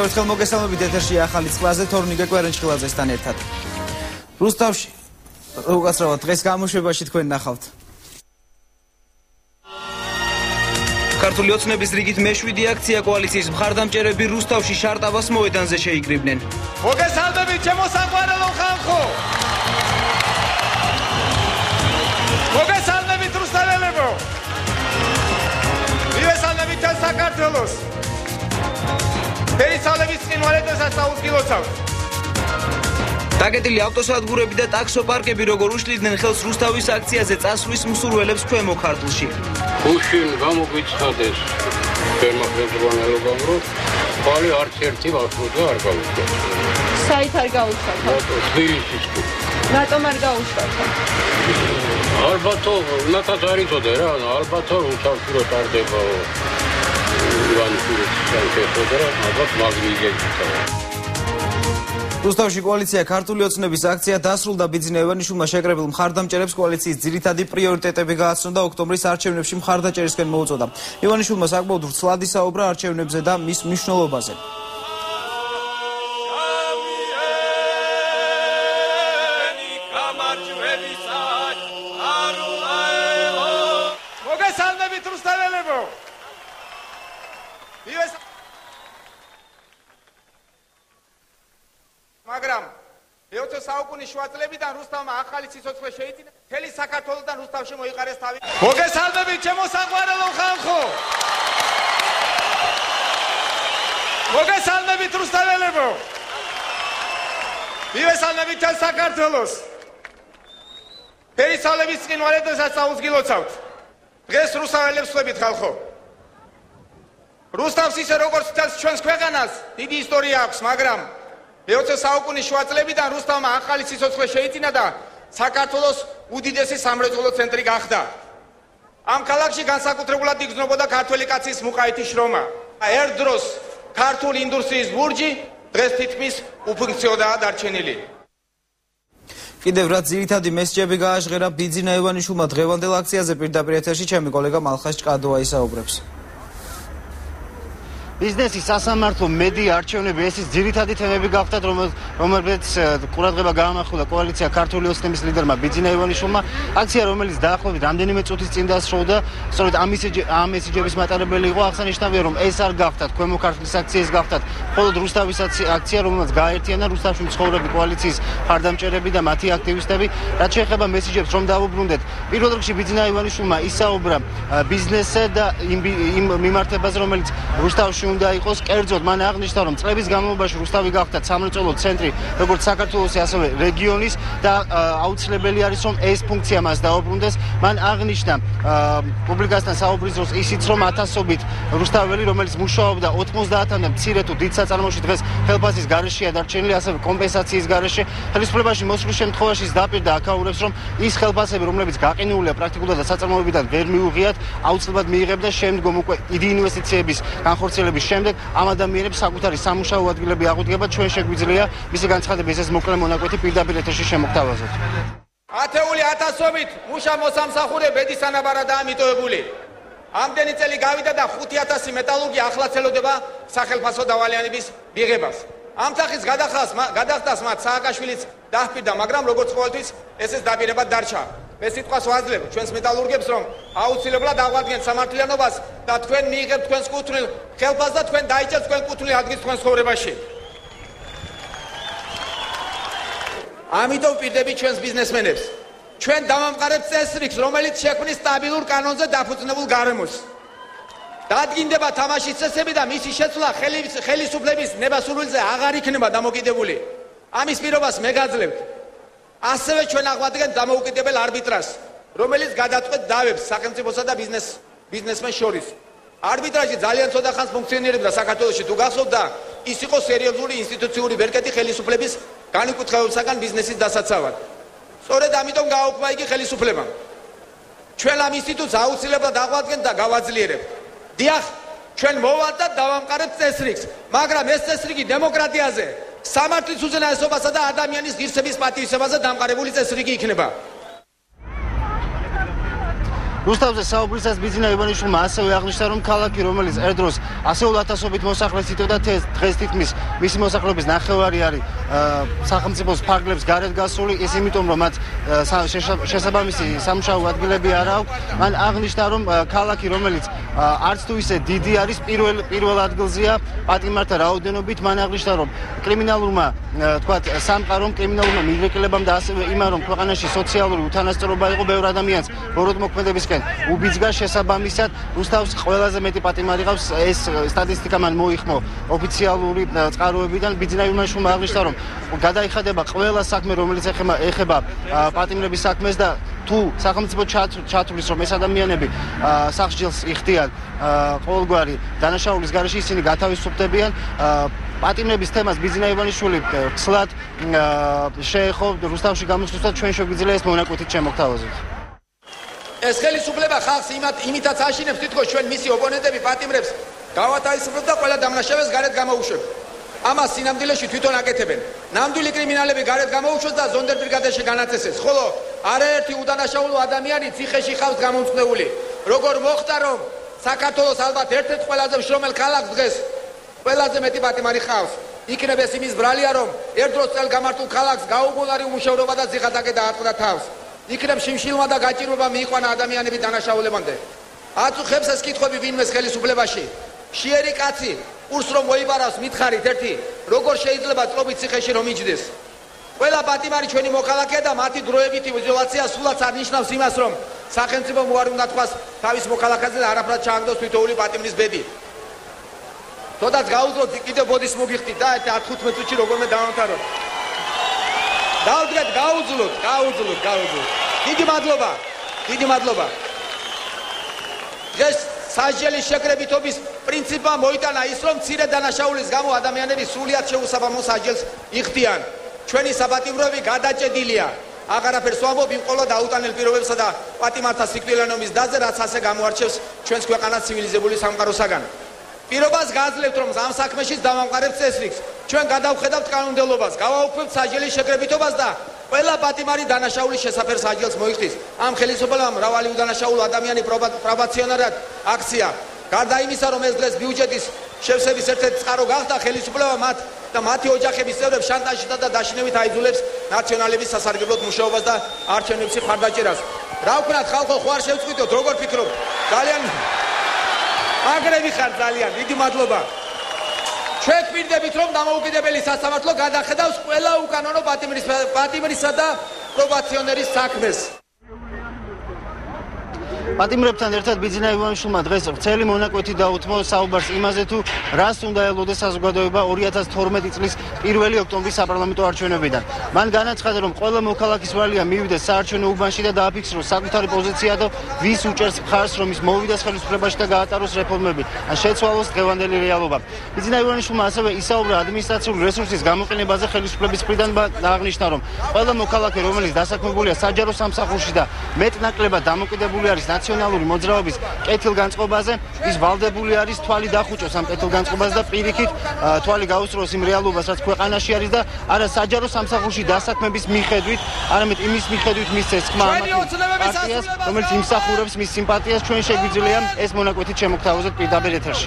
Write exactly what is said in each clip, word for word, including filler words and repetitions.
კიდევ ერთხელ მოგესალმებით ეთერში ახალი წყლაზე თორნიკე კვერენჭხილაძესთან ერთად. რუსთავში უკაცრავად დღეს გამოშვებაში თქვენ ნახავთ. ქართული ოცნების რიგით მეშვიდე აქცია კოალიციის მხარდამჭერები რუსთავში შარტავას მოედანზე შეიკრიბნენ. მოგესალმებით ჩემო საყვარელო ხალხო. მოგესალმებით რუსთაველებო. მივესალმებით თან საქართველოს. ფერისალების წინვალედასაც აუდგილოცავთ. დაგეტილი ავტოსადგურები და ტაქსოპარკები როგორ უშლიდნენ ხელს რუსთავის აქციაზე წასვლის მსურველებს ქვემო ქართლში. უშინ გამოგვიცხადეს ფერმა ხელმძღვანელობამ, რომ ხვალე არც ერთი მარშრუტი არ გაუშვათ. საით არ გაუშვათ? თბილისის თუ. რატომ არ გაუშვათ? ალბათო, ნათაც არ იცოდე რა, ალბათო რუსთავში რო ტარდება ივანიშვილის სამშობლო და ალბათ მაგნიზიაჭითა. რუსთავში კოალიცია ქართული ოცნების აქცია დასრულდა. ბიძინა ივანიშვილმა შეკრებილ მხარდამჭერებს კოალიციის ძირითადი პრიორიტეტები გააცნო და ოქტომბრის არჩევნებში მხარდაჭერისკენ მოუწოდა. ივანიშვილმა საკმაოდ ვრცლად ისაუბრა არჩევნებზე და მის მნიშვნელობაზე. მოგესალმებით რუსთაველებო. მაგრამ მეოცე საუკუნის შუა წლებიდან რუსთავმა ახალი სიცოცხლე შეიძინა. მთელი საქართველოსთან რუსთავში მოიყარეს თავი. მოგესალმებით ჩემო საყვარელო ხალხო. მოგესალმებით რუსთაველებო. მივესალმებით თან საქართველოს. ფერისალების წინვალედასაც აუდგილოცავთ. დღეს რუსთაველებს ხვდებით ხალხო. რუსთავს ისე როგორც ჩვენს ქვეყანას დიდი ისტორია აქვს, მაგრამ მეოცე საუკუნის შუა წლებიდან რუსთავმა ახალი სიცოცხლე შეიძინა და საქართველოს უდიდესი სამრეწველო ცენტრი გახდა. ამ ქალაქში განსაკუთრებულად იგრძნობოდა ქართველი კაცის მუყაითი შრომა. ერთ დროს ქართული ინდუსტრიის ბურჯი დღეს თითქმის უფუნქციოდაა დარჩენილი. კიდევ რაც ძირითადი მესიჯები გააჟღერა ბიძინა ივანიშვილმა დღევანდელ აქციაზე პირდაპირ ეთერში ჩემი კოლეგა მალხაზ ჭკადოა ისაუბრებს. ბიზნესი, სასამართლო, მედია, არჩევნები ეს ის ძირითადი თემები გახდათ, რომელზეც ყურადღება გაამახვილა კოალიცია ქართული ოცნების ლიდერმა ბიძინა ივანიშვილმა. აქცია, რომელიც დაახლოებით რამდენიმე წუთის წინ დასრულდა, სწორედ ამ მესიჯების მატარებელი იყო. აღსანიშნავია, რომ ეს არ გახდათ ქვემო ქართლის აქცია, ეს გახდათ მხოლოდ რუსთავის აქცია, რომელმაც გააერთიანა რუსთავში მცხოვრები კოალიციის მხარდამჭერები და მათი აქტივისტები. რაც შეეხება მესიჯებს, რომ დავუბრუნდეთ, პირველ რიგში ბიძინა ივანიშვილმა ისაუბრა ბიზნესზე და იმ მიმართებაზე, რომელიც რუსთავში უნდა იყოს. კერძოდ მან აღნიშნა, რომ წლების განმავლობაში რუსთავი გახდა სამრეწველო ცენტრი როგორც საქართველოს, ასევე რეგიონის და აუცილებელი არის, რომ ეს ფუნქცია მას დაუბრუნდეს. მან აღნიშნა პუბლიკასთან საუბრის დროს ისიც, რომ ათასობით რუსთაველი, რომელიც მუშაობდა ოთხმოცდაათამდე მცირე თუ დიდ საწარმოში, დღეს ხელფასის გარეშეა დარჩენილი, ასევე კომპენსაციის გარეშე. ხელისუფლებაში მოსვლის შემთხვევაში დაპირდა აქაურებს, რომ ის ხელფასები, რომლებიც გაყინულია პრაქტიკულად და საწარმოებიდან ვერ მიუღიათ, აუცილებლად მიიღებდა შემდგომ უკვე დიდი ინვესტიციების განხორციელების შემდეგ ამ ადამიანებს საკუთარი სამუშაო ადგილები აღუდგება. ჩვენ შეგვიძლია მისი განცხადების ეს მოკლე მონაკვეთი პირდაპირ ეთერში შემოგთავაზოთ. ათეული ათასობით მუშა მოსამსახურე ბედის ანაბარადაა მიტოვებული. ამდენი წელი გავიდა და ხუთი ათასი მეტალურგი ახლაც ელოდება სახელფასო დავალიანების მიღებას. ამ სახის გადახდას მათ სააკაშვილიც დაჰპირდა, მაგრამ როგორც ყოველთვის ეს ეს დაპირებად დარჩა. მე სიტყვას ვაძლევ ჩვენს მეტალურგებს, რომ აუცილებლად აღვადგენთ სამართლიანობას და თქვენ მიიღებთ თქვენს კუთვნილ ხელფასს და თქვენ დაიჭერთ თქვენ კუთვნილ ადგილს თქვენს ცხოვრებაში. ამიტომ ვპირდები ჩვენს ბიზნესმენებს. ჩვენ დავამყარებთ წესრიგს, რომელიც შექმნის სტაბილურ კანონზე დაფუძნებულ გარემოს. დადგინდება თამაშის წესები და მისი შეცვლა ხელისუფლების ნებასურვილზე აღარ იქნება დამოკიდებული. ამის პირობას მე გაძლევთ. ასევე ჩვენ აღვადგენთ დამოუკიდებელ არბიტრაჟს, რომელიც გადაწყვეტ დავებს სახელმწიფოსა და ბიზნეს ბიზნესმენს შორის. არბიტრაჟი ძალიან ცოტა ხანს ფუნქციონირებდა საქართველოში, თუ გახსოვთ, და ის იყო სერიოზული ინსტიტუციური ბერკეტი ხელისუფლების განკუთვნილებისაგან ბიზნესის დასაცავად. სწორედ ამიტომ გააუქმა იგი ხელისუფლებამ. ჩვენ ამ ინსტიტუტს აუცილებლად აღვადგენთ და გავაძლიერებთ. დიახ, ჩვენ მოვალთ და დავამყარებთ წესრიგს, მაგრამ ეს წესრიგი დემოკრატიაზე, სამართლის უზენაესობასა და ადამიანის ღირსების პატივისცემაზე დამყარებული წესრიგი იქნება. რუსთავზე საუბრისას ბიძინა ივანიშვილმა ასევე აღნიშნა, რომ ქალაქი, რომელიც ერთდროს ასეულ ათასობით მოსახლეს იტევდა, დღეს თითქმის მისი მოსახლეობის ნახევარი არის სახელმწიფოს ფარგლებს გარეთ გასული, ის იმიტომ, რომ მათ შესაბამისი სამუშაო ადგილები არ აქვს. მან აღნიშნა, რომ ქალაქი, რომელიც არც თუ ისე დიდი არის, პირველ პირველ ადგილზეა პატიმართა რაოდენობით. მან აღნიშნა, რომ კრიმინალურმა, თქვათ, სამყარომ, კრიმინალურმა მიგრეკლებამ და ასევე იმან, რომ ქვეყანაში სოციალური უთანასწორობა იყო ბევრ ადამიანს ბოროტმოქმედებისკენ უბიძგა, შესაბამისად რუსთავს ყველაზე მეტი პატიმარი ყავს. ეს სტატისტიკა მან მოიხმო ოფიციალური წყაროებიდან. ბიძინა ივანიშვილმა აღნიშნა, რომ გადაიხადება ყველა საქმე, რომელიც ეხება ეხება პატიმრების საქმეს და თუ სახელმწიფო ჩათვლის, რომ ეს ადამიანები სახსჯელს იხდიან ყოველგვარი დანაშაულის გარეშე, ისინი გათავისუფლებდებიან. პატიმრების თემას ბიძინა ივანიშვილი ცლად შეეხო რუსთავში გამოსვლას და ჩვენ შეგვიძლია ეს მონაკვეთით შემოგთავაზოთ. ეს ხელისუფლება ხალხს იმითაც აშინებს, თითქოს ჩვენ მისი ოპონენტები პატიმრებს გავათავისუფლებთ და ყველა დამნაშავეს გარეთ გამოუშვებთ. ამას სინამდვილეში თვითონ აკეთებენ. ნამდვილი კრიმინალები გარეთ გამოუშვეს და ზონდერ ბრიგადაში განაწესეს. ხოლო არაერთი უდანაშაულო ადამიანი ციხეში ხავს გამომწნეული. როგორ მოხდა, რომ საქართველოს ალბათ ერთ-ერთ ყველაზე მშრომელ ქალაქს დღეს ყველაზე მეტი პატიმარი ხავს. იქნებ ეს იმის ბრალია, რომ ერთდროს წელგამართულ ქალაქს გაუგონარი უმუშევრობა და ზიხატაკე დაატყდა თავს. იქნებ შიმშილმა და გაჭირვება მიიყვანა ადამიანები დანაშაულებამდე. აწუხებს ეს კითხვები ვინმეს ხელისუფლებაში. შიერი კაცი ურს რომ მოიპარავს მითხარით ერთი, როგორ შეიძლება წლობით ციხეში რომ იჯდეს. ყველა პატიმარი ჩვენი მოქალაქეა და მათი დროებითი იზოლაცია სულაც არ ნიშნავს იმას, რომ სახელმწიფომ უარი უნდა თქვას თავის მოქალაქეზე და არაფრად ჩააგდოს თითოეული პატიმრის ბედი. თოდაც გაუძლოთ კიდევ ბოდის მოგიხდით და ათი-თხუთმეტ წუთში როგორმე დავამთავროთ. დავდგეთ, გაუძლოთ, გაუძლოთ, გაუძლოთ. დიდი მადლობა. დიდი მადლობა. ეს სასჯელის შეკრებითობის პრინციპმა მოიტანა ის, რომ მცირე დანაშაულის გამო ადამიანები სრულიად შეუსაბამო სასჯელს იხდიან. ჩვენი საპატიმროები გადაჭედილია. აღარაფერს ვამბობ იმ ყოლა დაუტანელ პირობებსა და პატიმართა სიკვდილიანობის დაზე, რაც ასე გამოარჩევს ჩვენს ქვეყანას ცივილიზებული სამყაროსაგან. პირობას გააძლევთ, რომ ამ საქმეშიც დავამყარებთ წესრიგს. ჩვენ გადავხედავთ კანონმდებლობას, გავაუქმებთ სასჯელის შეკრებითობას და ყველა პატიმარი დანაშაულის შესაფერ სასჯელს მოიხდის. ამ ხელისუფლებამ მრავალი უდანაშაულო ადამიანი პრობაციონერად აქცია. გარდა იმისა, რომ ეს დღეს ბიუჯეტის შევსების ერთ-ერთი წყარო გახდა, ხელისუფლება მათ და მათი ოჯახების წევრებს შანტაჟითა და დაშინებით აიძულებს ნაციონალების სასარგებლოდ მუშაობას და არჩევნებში მხარდაჭერას. რა ვქნათ, ხალხო, ხო არ შევწყვიტოთ, როგორ ფიქრობთ? ძალიან მაგრები ხარ, ძალიან დიდი მადლობა. ჩვენ გვირდებით, რომ დამოუკიდებელი სასამართლო გადახედავს ყველა უკანონო პატიმრის პატიმრისა და პრობაციონერის საქმეს. პატიმრებთან ერთად ბიძინა ივანიშვილმა დღეს ვრცელი მონაკვეთი დაუთმო საუბარს იმაზე, თუ რას უნდა ელოდეს საზოგადოება ორი ათას თორმეტი წლის პირველი ოქტომბრის საპარლამენტო არჩევნებიდან. მან განაცხადა, რომ ყველა მოქალაქის ვალია მივიდეს საარჩევნო უბანში და დააფიქსროს საკუთარი პოზიცია და ვის უჭერს მხარს, რომ ის მოვიდეს ხელისუფლებაში და გაატაროს რეფორმები, ან შეცვალოს დღევანდელი რეალობა. ბიძინა ივანიშვილმა ასევე ისაუბრა ადმინისტრაციული რესურსის გამოყენებაზე ხელისუფლების მხრიდან და აღნიშნა, რომ ყველა მოქალაქე, რომელიც დასაქმებულია საჯარო სამსახურში და მეტნაკლებად დამოკიდებული არის ნაციონალური მოძრაობის კეთილგანწყობაზე, ის ვალდებული არის თვალი დახუჭოს ამ კეთილგანწყობაზე და პირიქით თვალი გაუსწროს იმ რეალობას, რაც ქვეყანაში არის და არა საჯარო სამსახურში დასაქმების მიხედვით, არამედ იმის მიხედვით მისცეს ხმა ამ პარტიას, რომელიც იმსახურებს მის სიმპათიას. ჩვენ შეგვიძლია ეს მონაკვეთით შემოგთავაზოთ პირდაპირ ეთერში.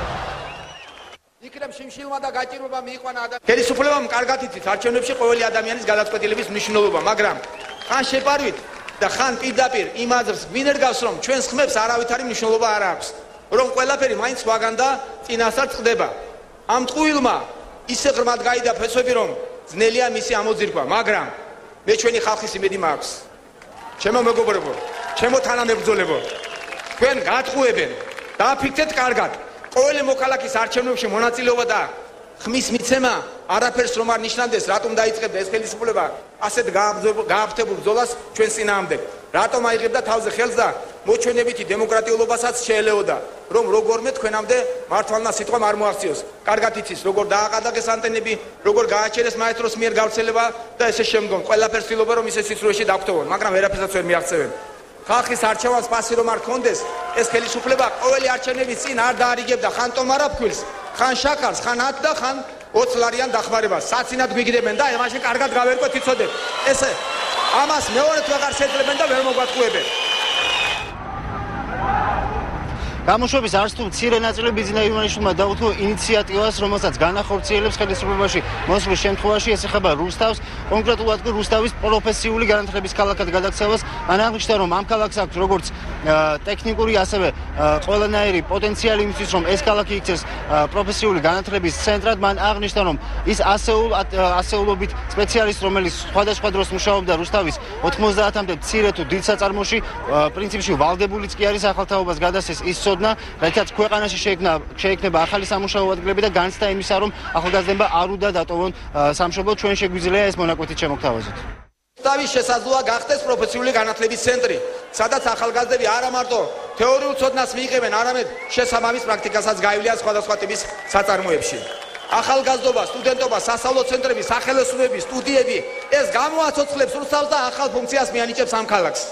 იქნებ შიმშილმა და გაჭირვება მიიყვანა ადამიანს. ხელისუფლებამ კარგად იცის არჩევნებში ყოველი ადამიანის გადაწყვეტილების მნიშვნელობა, მაგრამ ხან შეპარვით და ხან პირდაპირ იმ აზრს გვინერგავს, რომ ჩვენს ხმებს არავითარი მნიშვნელობა არ აქვს, რომ ყველაფერი მაინც ვაგან და წინასწარ წყდება. ამ ტყუილმა ისე ღრმად გაიდა ფესვები, რომ ძნელია მისი ამოძირკვა, მაგრამ მე ჩვენი ხალხის იმედი მაქვს. ჩემო მეგობრებო, ჩემო თანამებრძოლებო, თქვენ გატყუებენ, დააფიქრეთ კარგად. ყოველი მოქალაქის არჩევნებში მონაწილეობა და ხმის მიცემა არაფერს რომ არ ნიშნავდეს, რატომ დაიწყებდა ეს ხელისუფლება ასეთ გააფთებულ ბრძოლას ჩვენს წინააღმდეგ. რატომ აიღებდა თავზე ხელს და მოჩვენებითი დემოკრატიულობასაც შეელეოდა, რომ როგორმე თქვენამდე მართლმა სიტყვამ არ მოაღწიოს. კარგად იცის, როგორ დააყადაგეს ანტენები, როგორ გააჩერეს მაესტროს მიერ გავრცელება და ესე შემდგომ. ყველაფერს ცდილობენ, რომ ისე სიცრუეში დავხვდოვონ, მაგრამ ვერაფერსაც ვერ მიაღწევენ. ხალხის არჩევანს პასი რომ არ ქონდეს, ეს ხელისუფლება ყოველი არჩევნების წინ არ დაარიგებდა ხან ტომარაფქვილს, ხან შაქარს, ხან ათ და ხან ოცი ლარიან დახმარებას. საცინად გვიგდებენ და მაშინ კარგად გავერკვეთ, იცოდეთ. ესე ამას მეორედ ვეღარ შეძლებენ და ვერ მოგვატყუებენ. გამოშვების არც თუ მცირე ნაწილი ბიძინა ივანიშვილმა დაუთმო ინიციატივას, რომელსაც განახორციელებს ხელისუფლებაში მოსვლის შემთხვევაში, ეს ეხება რუსთავს, კონკრეტულად კი რუსთავის პროფესიული განათლების ქალაქად გადაქცევას. მან აღნიშნა, რომ ამ ქალაქს აქვს როგორც ტექნიკური, ასევე ყველანაირი პოტენციალი იმისთვის, რომ ეს ქალაქი იქცეს პროფესიული განათლების ცენტრად. მან აღნიშნა, რომ ის ასეულ ასეულობით სპეციალისტ, რომელიც სხვადასხვა დროს მუშაობდა რუსთავის ოთხმოცდაათამდე მცირე თუ დიდ საწარმოში, პრინციპში ვალდებულიც კი არის ახალთაობას გადასცეს ის ცოდნა, რაიცაც ქვეყანაში შეიქმნა შეიქმნება ახალი სამუშაო ადგილები და განცდა იმისა, რომ ახალგაზრდებმა არ უნდა დატოვონ სამშობლო. ჩვენ შეგვიძლია ეს მონაკვეთით შემოგთავაზოთ. რუსთავის შესაძლოა გახდეს პროფესიული განათლების ცენტრი, სადაც ახალგაზრდები არა მარტო თეორიულ ცოდნას მიიღებენ, არამედ შესაბამის პრაქტიკასაც გაივლიან სხვადასხვა ტიპის საწარმოებში. ახალგაზრდობა, სტუდენტობა, სასწავლო ცენტრები, სახელოსნოები, სტუდიები ეს გამოაცოცხლებს რუსთავს და ახალ ფუნქციას მიანიჭებს ამ ქალაქს.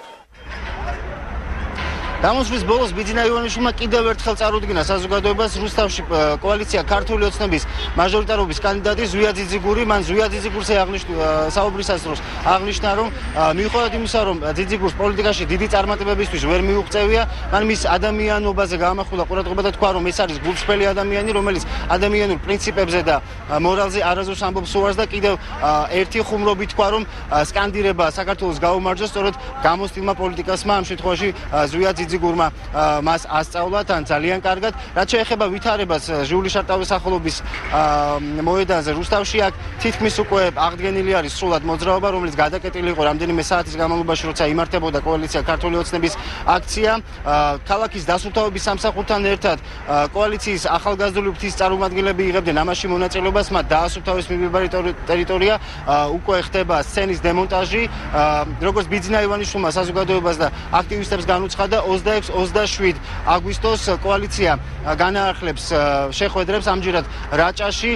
გამოსვლის ბოლოს ბიძინა ივანიშვილმა კიდევ ერთხელ წარუდგინა საზოგადოებას რუსთავში კოალიცია ქართული ოცნების მაჟორიტარობის კანდიდატი ზვია ძიძიგური. მან ზვია ძიძიგურზე აღნიშნა საუბრისას დროს აღნიშნა, რომ მიუხედავად იმისა, რომ ძიძიგურს პოლიტიკაში დიდი წარმატებებისთვის ვერ მიუღწევია, მან მის ადამიანობაზე გაამახვილა ყურადღება და თქვა, რომ ეს არის გულწრფელი ადამიანი, რომელიც ადამიანურ პრინციპებზე და მორალზე არასდროს ამბობს უარს და კიდევ ერთი ხუმრობით თქვა, რომ სკანდირება საქართველოს გაუმარჯოს სწორედ გამოსtildeმა პოლიტიკასმა. ამ შემთხვევაში ზვია ძიძიგურმა მას ასწავლა თან ძალიან კარგად. რაც შეეხება ვითარებას ჟიული შარტავის სახელობის მოედანზე რუსთავში, აქ თითქმის უკვე აღდგენილი არის სრულად მოძრაობა, რომელიც გადაკეტილი იყო რამდენიმე საათის განმავლობაში, როცა იმართებოდა კოალიცია ქართული ოცნების აქცია. ქალაქის დასუფთავების სამსახურთან ერთად კოალიციის ახალგაზრდული ფრთის წარმომადგენლები იღებდნენ ამაში მონაწილეობას. მათ დაასუფთავეს მიმდებარე ტერიტორია, უკვე ხდება სცენის დემონტაჟი. როგორც ბიძინა ივანიშვილმა საზოგადოებას და აქტივისტებს განუცხადა, ოცდაექვსი ოცდაშვიდ აგვისტოს კოალიცია განაახლებს შეხვედრებს ამჯერად რაჭაში,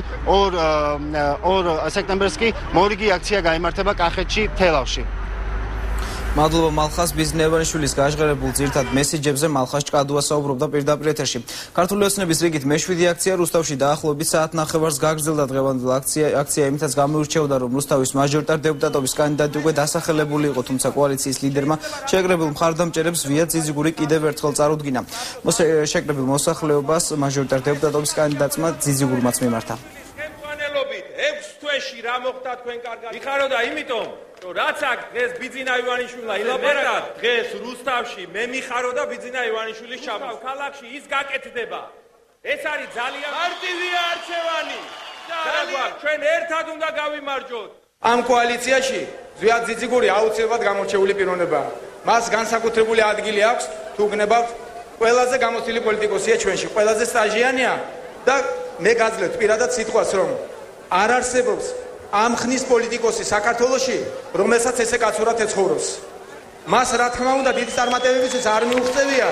ორ სექტემბერს კი მორიგი აქცია გაიმართება კახეთში, თელავში. მადლობა მალხას. ბიძინა ივანიშვილის გაჟღერებულ ძირითად მესიჯებზე მალხას ჭკადუა საუბრობდა პირდაპირ ეთერში. ქართული ოცნების რიგით მეშვიდე აქცია რუსთავში დაახლოებით საათ ნახევარს გაგრძელდა. დღევანდელ აქცია აქცია იმითაც გამოირჩეოდა, რომ რუსთავის მაჟორიტარ დეპუტატობის კანდიდატი უკვე დასახელებული იყო, თუმცა კოალიციის ლიდერმა შეკრებილ მხარდამჭერებს ზვია ძიძიგური კიდევ ერთხელ წარუდგინა. შეკრებილ მოსახლეობას მაჟორიტარ დეპუტატობის კანდიდატმა ძიძიგურმაც მიმართა. ექვს თვეში რა მოხდა თქვენ კარგად? მიხაროდა იმიტომ, რომ რაც აქ დღეს ბიძინა ივანიშვილმა ილაპარაკა, დღეს რუსთავში მე მიხაროდა ბიძინა ივანიშვილის ჩამოსვლა. ქალაქში ის გაკეთდება. ეს არის ძალიან მარტივია არჩევანი. ძალიან ჩვენ ერთად უნდა გავიმარჯვოთ. ამ კოალიციაში ზვია ძიძიგური აუცილებლად გამორჩეული პიროვნებაა. მას განსაკუთრებული ადგილი აქვს, თუ გნებავთ, ყველაზე გამოცდილი პოლიტიკოსია ჩვენში, ყველაზე სტაჟიანია და მე გაძლევთ პირადად სიტყვას, რომ არ არსებობს ამ ხნის პოლიტიკოსი საქართველოში, რომელსაც ესე კაცურად ეცხოვრობს. მას რა თქმა უნდა დიდი წარმატებებისთვის არ მიუღწევია.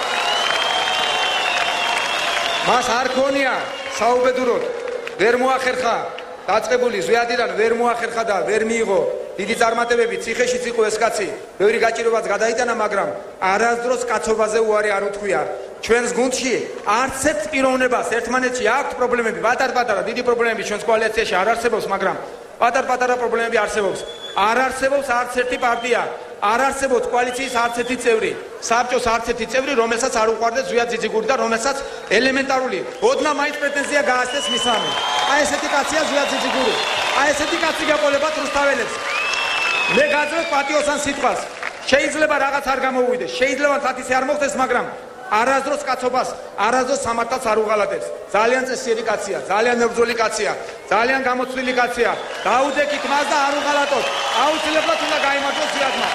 მას არ ქონია საუბედუროდ ვერ მოახერხა დაწყებული ზვიადიდან ვერ მოახერხა და ვერ მიიღო დიდი წარმატებები. ციხეშიც იყო ეს კაცი, ბევრი გაჭირვებაც გადაიტანა, მაგრამ არასდროს კაცობაზე უარი არ უთქვია. ჩვენს გუნდში არც ერთ პიროვნებას ერთმანეთში აქვს პრობლემები, პატარ-პატარა, დიდი პრობლემები ჩვენს კოალიციაში არ არსებობს, მაგრამ პატარ-პატარა პრობლემები არსებობს. არ არსებობს არც ერთი პარტია, არ არსებობს კოალიციის არც ერთი წევრი, საბჭოს არც ერთი წევრი, რომელსაც არ უყვარდეს ზვია ძიძიგური და რომელსაც ელემენტარული ოდნა მაინც პრეტენზია გააცდეს მისამე. აი ესეთი კაცია ზვია ძიძიგური. აი ესეთი კაცი გაყოლებათ რუსთაველებს. მე გაძლევთ პატიოსან სიტყვას. შეიძლება რაღაც არ გამოუვიდეს, შეიძლება თათისი არ მოხდეს, მაგრამ არასდროს კაცობას, არასდროს სამართალს არ უღალატებს. ძალიან წესიერი კაცია, ძალიან მებრძოლი კაცია, ძალიან გამოცდილი კაცია. დაუდექით მას და არ უღალატოთ. აუცილებლად უნდა გაიმარჯვოს ზვიადმა.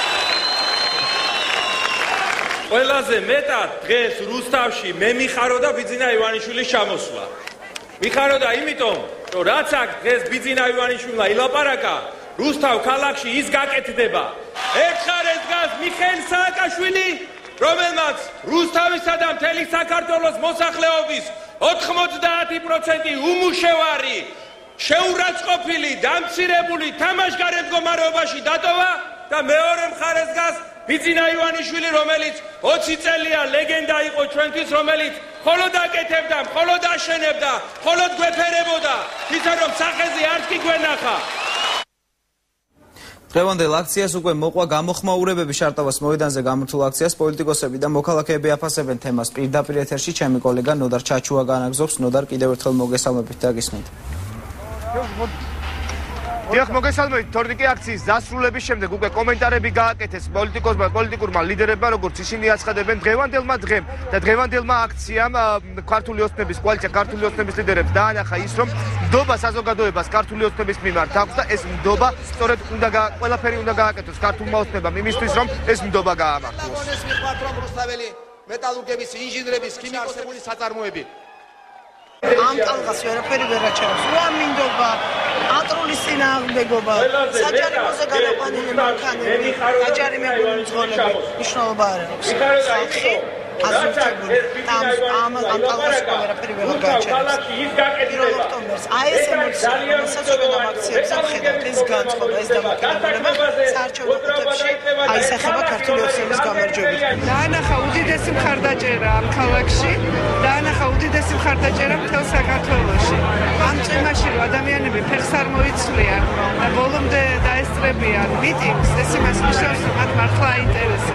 ყველაზე მეტად დღეს რუსთავში მე მიხაროდა ბიძინა ივანიშვილის ჩამოსვლა. მიხაროდა იმიტომ, რომ რაც აქ დღეს ბიძინა ივანიშვილმა ილაპარაკა, რუსთავ ქალაქში ის გაკეთდება. ერთხარეს დგას მიხეილ სააკაშვილი, რომელმაც რუსთავისა და მთელი საქართველოს მოსახლეობის ოთხმოცდაათი პროცენტი უმუშევარი, შეურაცხყოფილი, დამცირებული თამაშგარე მდგომარეობაში დატოვა და მეორე მხარეს დგას ბიძინა ივანიშვილი, რომელიც ოცი წელია ლეგენდა იყო ჩვენთვის, რომელიც მხოლოდ აკეთებდა, მხოლოდ აშენებდა, მხოლოდ გვეფერებოდა, თვითონ რომ სახეზე არც კი გვენახა. დღევანდელ აქციას უკვე მოყვა გამოხმაურებები შარტავას მოედანზე გამართულ აქციას პოლიტიკოსები და მოქალაქეები აფასებენ თემას. პირდაპირ ეთერში ჩემი კოლეგა ნოდარ ჩაჩუა განაგზობს. ნოდარ, კიდევ ერთხელ მოგესალმებით და გისმენთ. დიახ, მოგესალმებით. თორნიკე აქციის დასრულების შემდეგ უკვე კომენტარები გააკეთეს პოლიტიკოსმა, პოლიტიკურმა ლიდერებმა, როგორც ისინი აცხადებენ დღევანდელმა დღემ და დღევანდელმა აქციამ ქართული ოცნების კოალიცია, ქართული ოცნების ლიდერებს დაანახა ის, რომ ნდობა საზოგადოებას ქართული ოცნების მიმართ აქვს და ეს ნდობა სწორედ უნდა ყველაფერი უნდა გააკეთოს ქართულმა ოცნებამ იმისთვის, რომ ეს ნდობა გაამართლოს. მეტალურგების, ინჟინრების, ქიმიკოსების საწარმოები ამ ტალღას ვერაფერი ვერ აჩვენებს. უამინდობა, ატრულის წინააღმდეგობა, საჯარიმოზე გადაყვანილი მანქანები, აჯარიმებული მძღოლები, მნიშვნელობა არ აქვს. ხალხი აზროვნებული და ამ ამ ტალღას ვერაფერი ვერ გააჩვენებს. პირველ ოქტომბერს აი ეს ემოცია, რომელსაც ჩვენ ამ აქციებზე ვხედავთ, ეს განწყობა, ეს დამოკიდებულება საარჩევნო ყუთებში აისახება ქართული ოცნების გამარჯვებით. დაანახა უდიდესი მხარდაჭერა ამ ქალაქში, დაანახა უდიდესი მხარდაჭერა მთელ საქართველოში. ამ წემაში რომ ადამიანები ფეხს არ მოიცვლიან და ბოლომდე დაესწრებიან მიტინგს, ეს იმას ნიშნავს, რომ მათ მართლა აინტერესებს.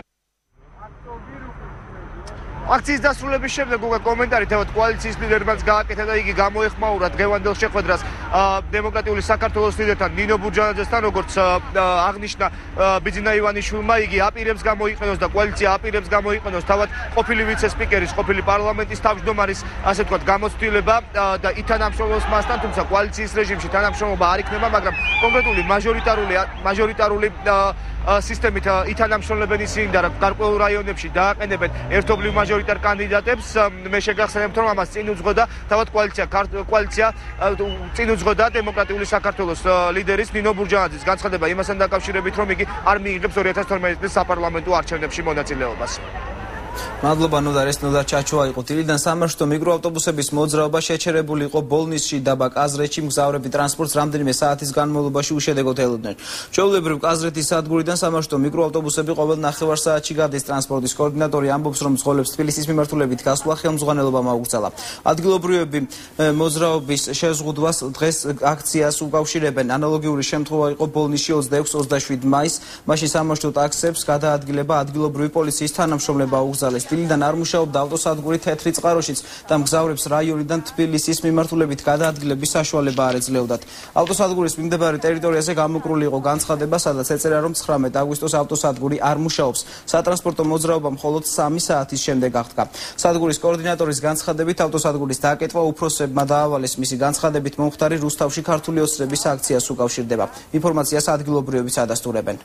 აქციის დასრულების შემდეგ უკვე კომენტარი თავად კოალიციის ლიდერმაც გააკეთა და იგი გამოეხმაურა დღევანდელ შეხვედრას დემოკრატიული საქართველოს ლიდერთან ნინო ბურჯანაძესთან, როგორც აღნიშნა ბიძინა ივანიშვილმა, იგი აპირებს გამოიყენოს და კოალიცია აპირებს გამოიყენოს თავად ყოფილი ვიცე-სპიკერის, ყოფილი პარლამენტის თავმჯდომარის, ასე ვთქვათ, გამოცდილება და ითანამშრომლობს მასთან, თუმცა კოალიციის რეჟიმში თანამშრომლობა არ იქნება, მაგრამ კონკრეტული მაჟორიტარული მაჟორიტარული სისტემით ითანამშრომლებენ ისინი და გარკვეულ რაიონებში დააყენებენ ერთობლივ მაჟორიტარ კანდიდატებს. მე შეგახსენებთ, რომ ამას წინ უძღოდა თავად კოალიცია კოალიცია წინ უძღოდა დემოკრატიული საქართველოს ლიდერის ნინო ბურჯანაძის განცხადება იმასთან დაკავშირებით, რომ იგი არ მიიღებს ორი ათას თორმეტი წლის საპარლამენტო არჩევნებში მონაწილეობას. მადლობა ნოდარ, ეს ნოდარ ჩაჩუა იყო. დილიდან სამარშრუტო მიკროავტობუსების მოძრაობა შეჩერებული იყო ბოლნისში და კაზრეთში. მგზავრები ტრანსპორტს რამდენიმე საათის განმავლობაში უშედეგოდ ელოდნენ. ჩვეულებრივ კაზრეთის სადგურიდან სამარშრუტო მიკროავტობუსები ყოველ ნახევარ საათში გადის. ტრანსპორტის კოორდინატორი ამბობს, რომ მძღოლებს თბილისის მიმართულებით გასვლა ხელმძღვანელობამ აუგზავნა. ადგილობრივები მოძრაობის შეზღუდვას დღეს აქციას უკავშირებენ. ანალოგიური შემთხვევა იყო ბოლნისში ოცდაექვსი ოცდაშვიდი მაისს. მაშინ სამარშრუტო ტაქსებს გადაადგილება ადგილობრივი პოლიციის თანამშრომლება აუგზავნა. დილიდან არ მუშაობდა ავტოსადგური თეთრი წყაროშიც და მგზავრებს რაიონიდან თბილისის მიმართულებით გადაადგილების საშუალება არ ეძლეოდათ. ავტოსადგურის მიმდებარე ტერიტორიაზე გამოკრული იყო განცხადება, სადაც ეწერა, რომ ცხრამეტ აგვისტოს ავტოსადგური არ მუშაობს. სატრანსპორტო მოძრაობა მხოლოდ სამი საათის შემდეგ აღდგა. სადგურის კოორდინატორის განცხადებით ავტოსადგურის დაკეტვა უფროსებმა დაავალეს. მისი განცხადებით მომხდარი რუსთავში ქართული ოცნების აქციას უკავშირდება. ინფორმაციას ადგილობრივებიც ადასტურებენ.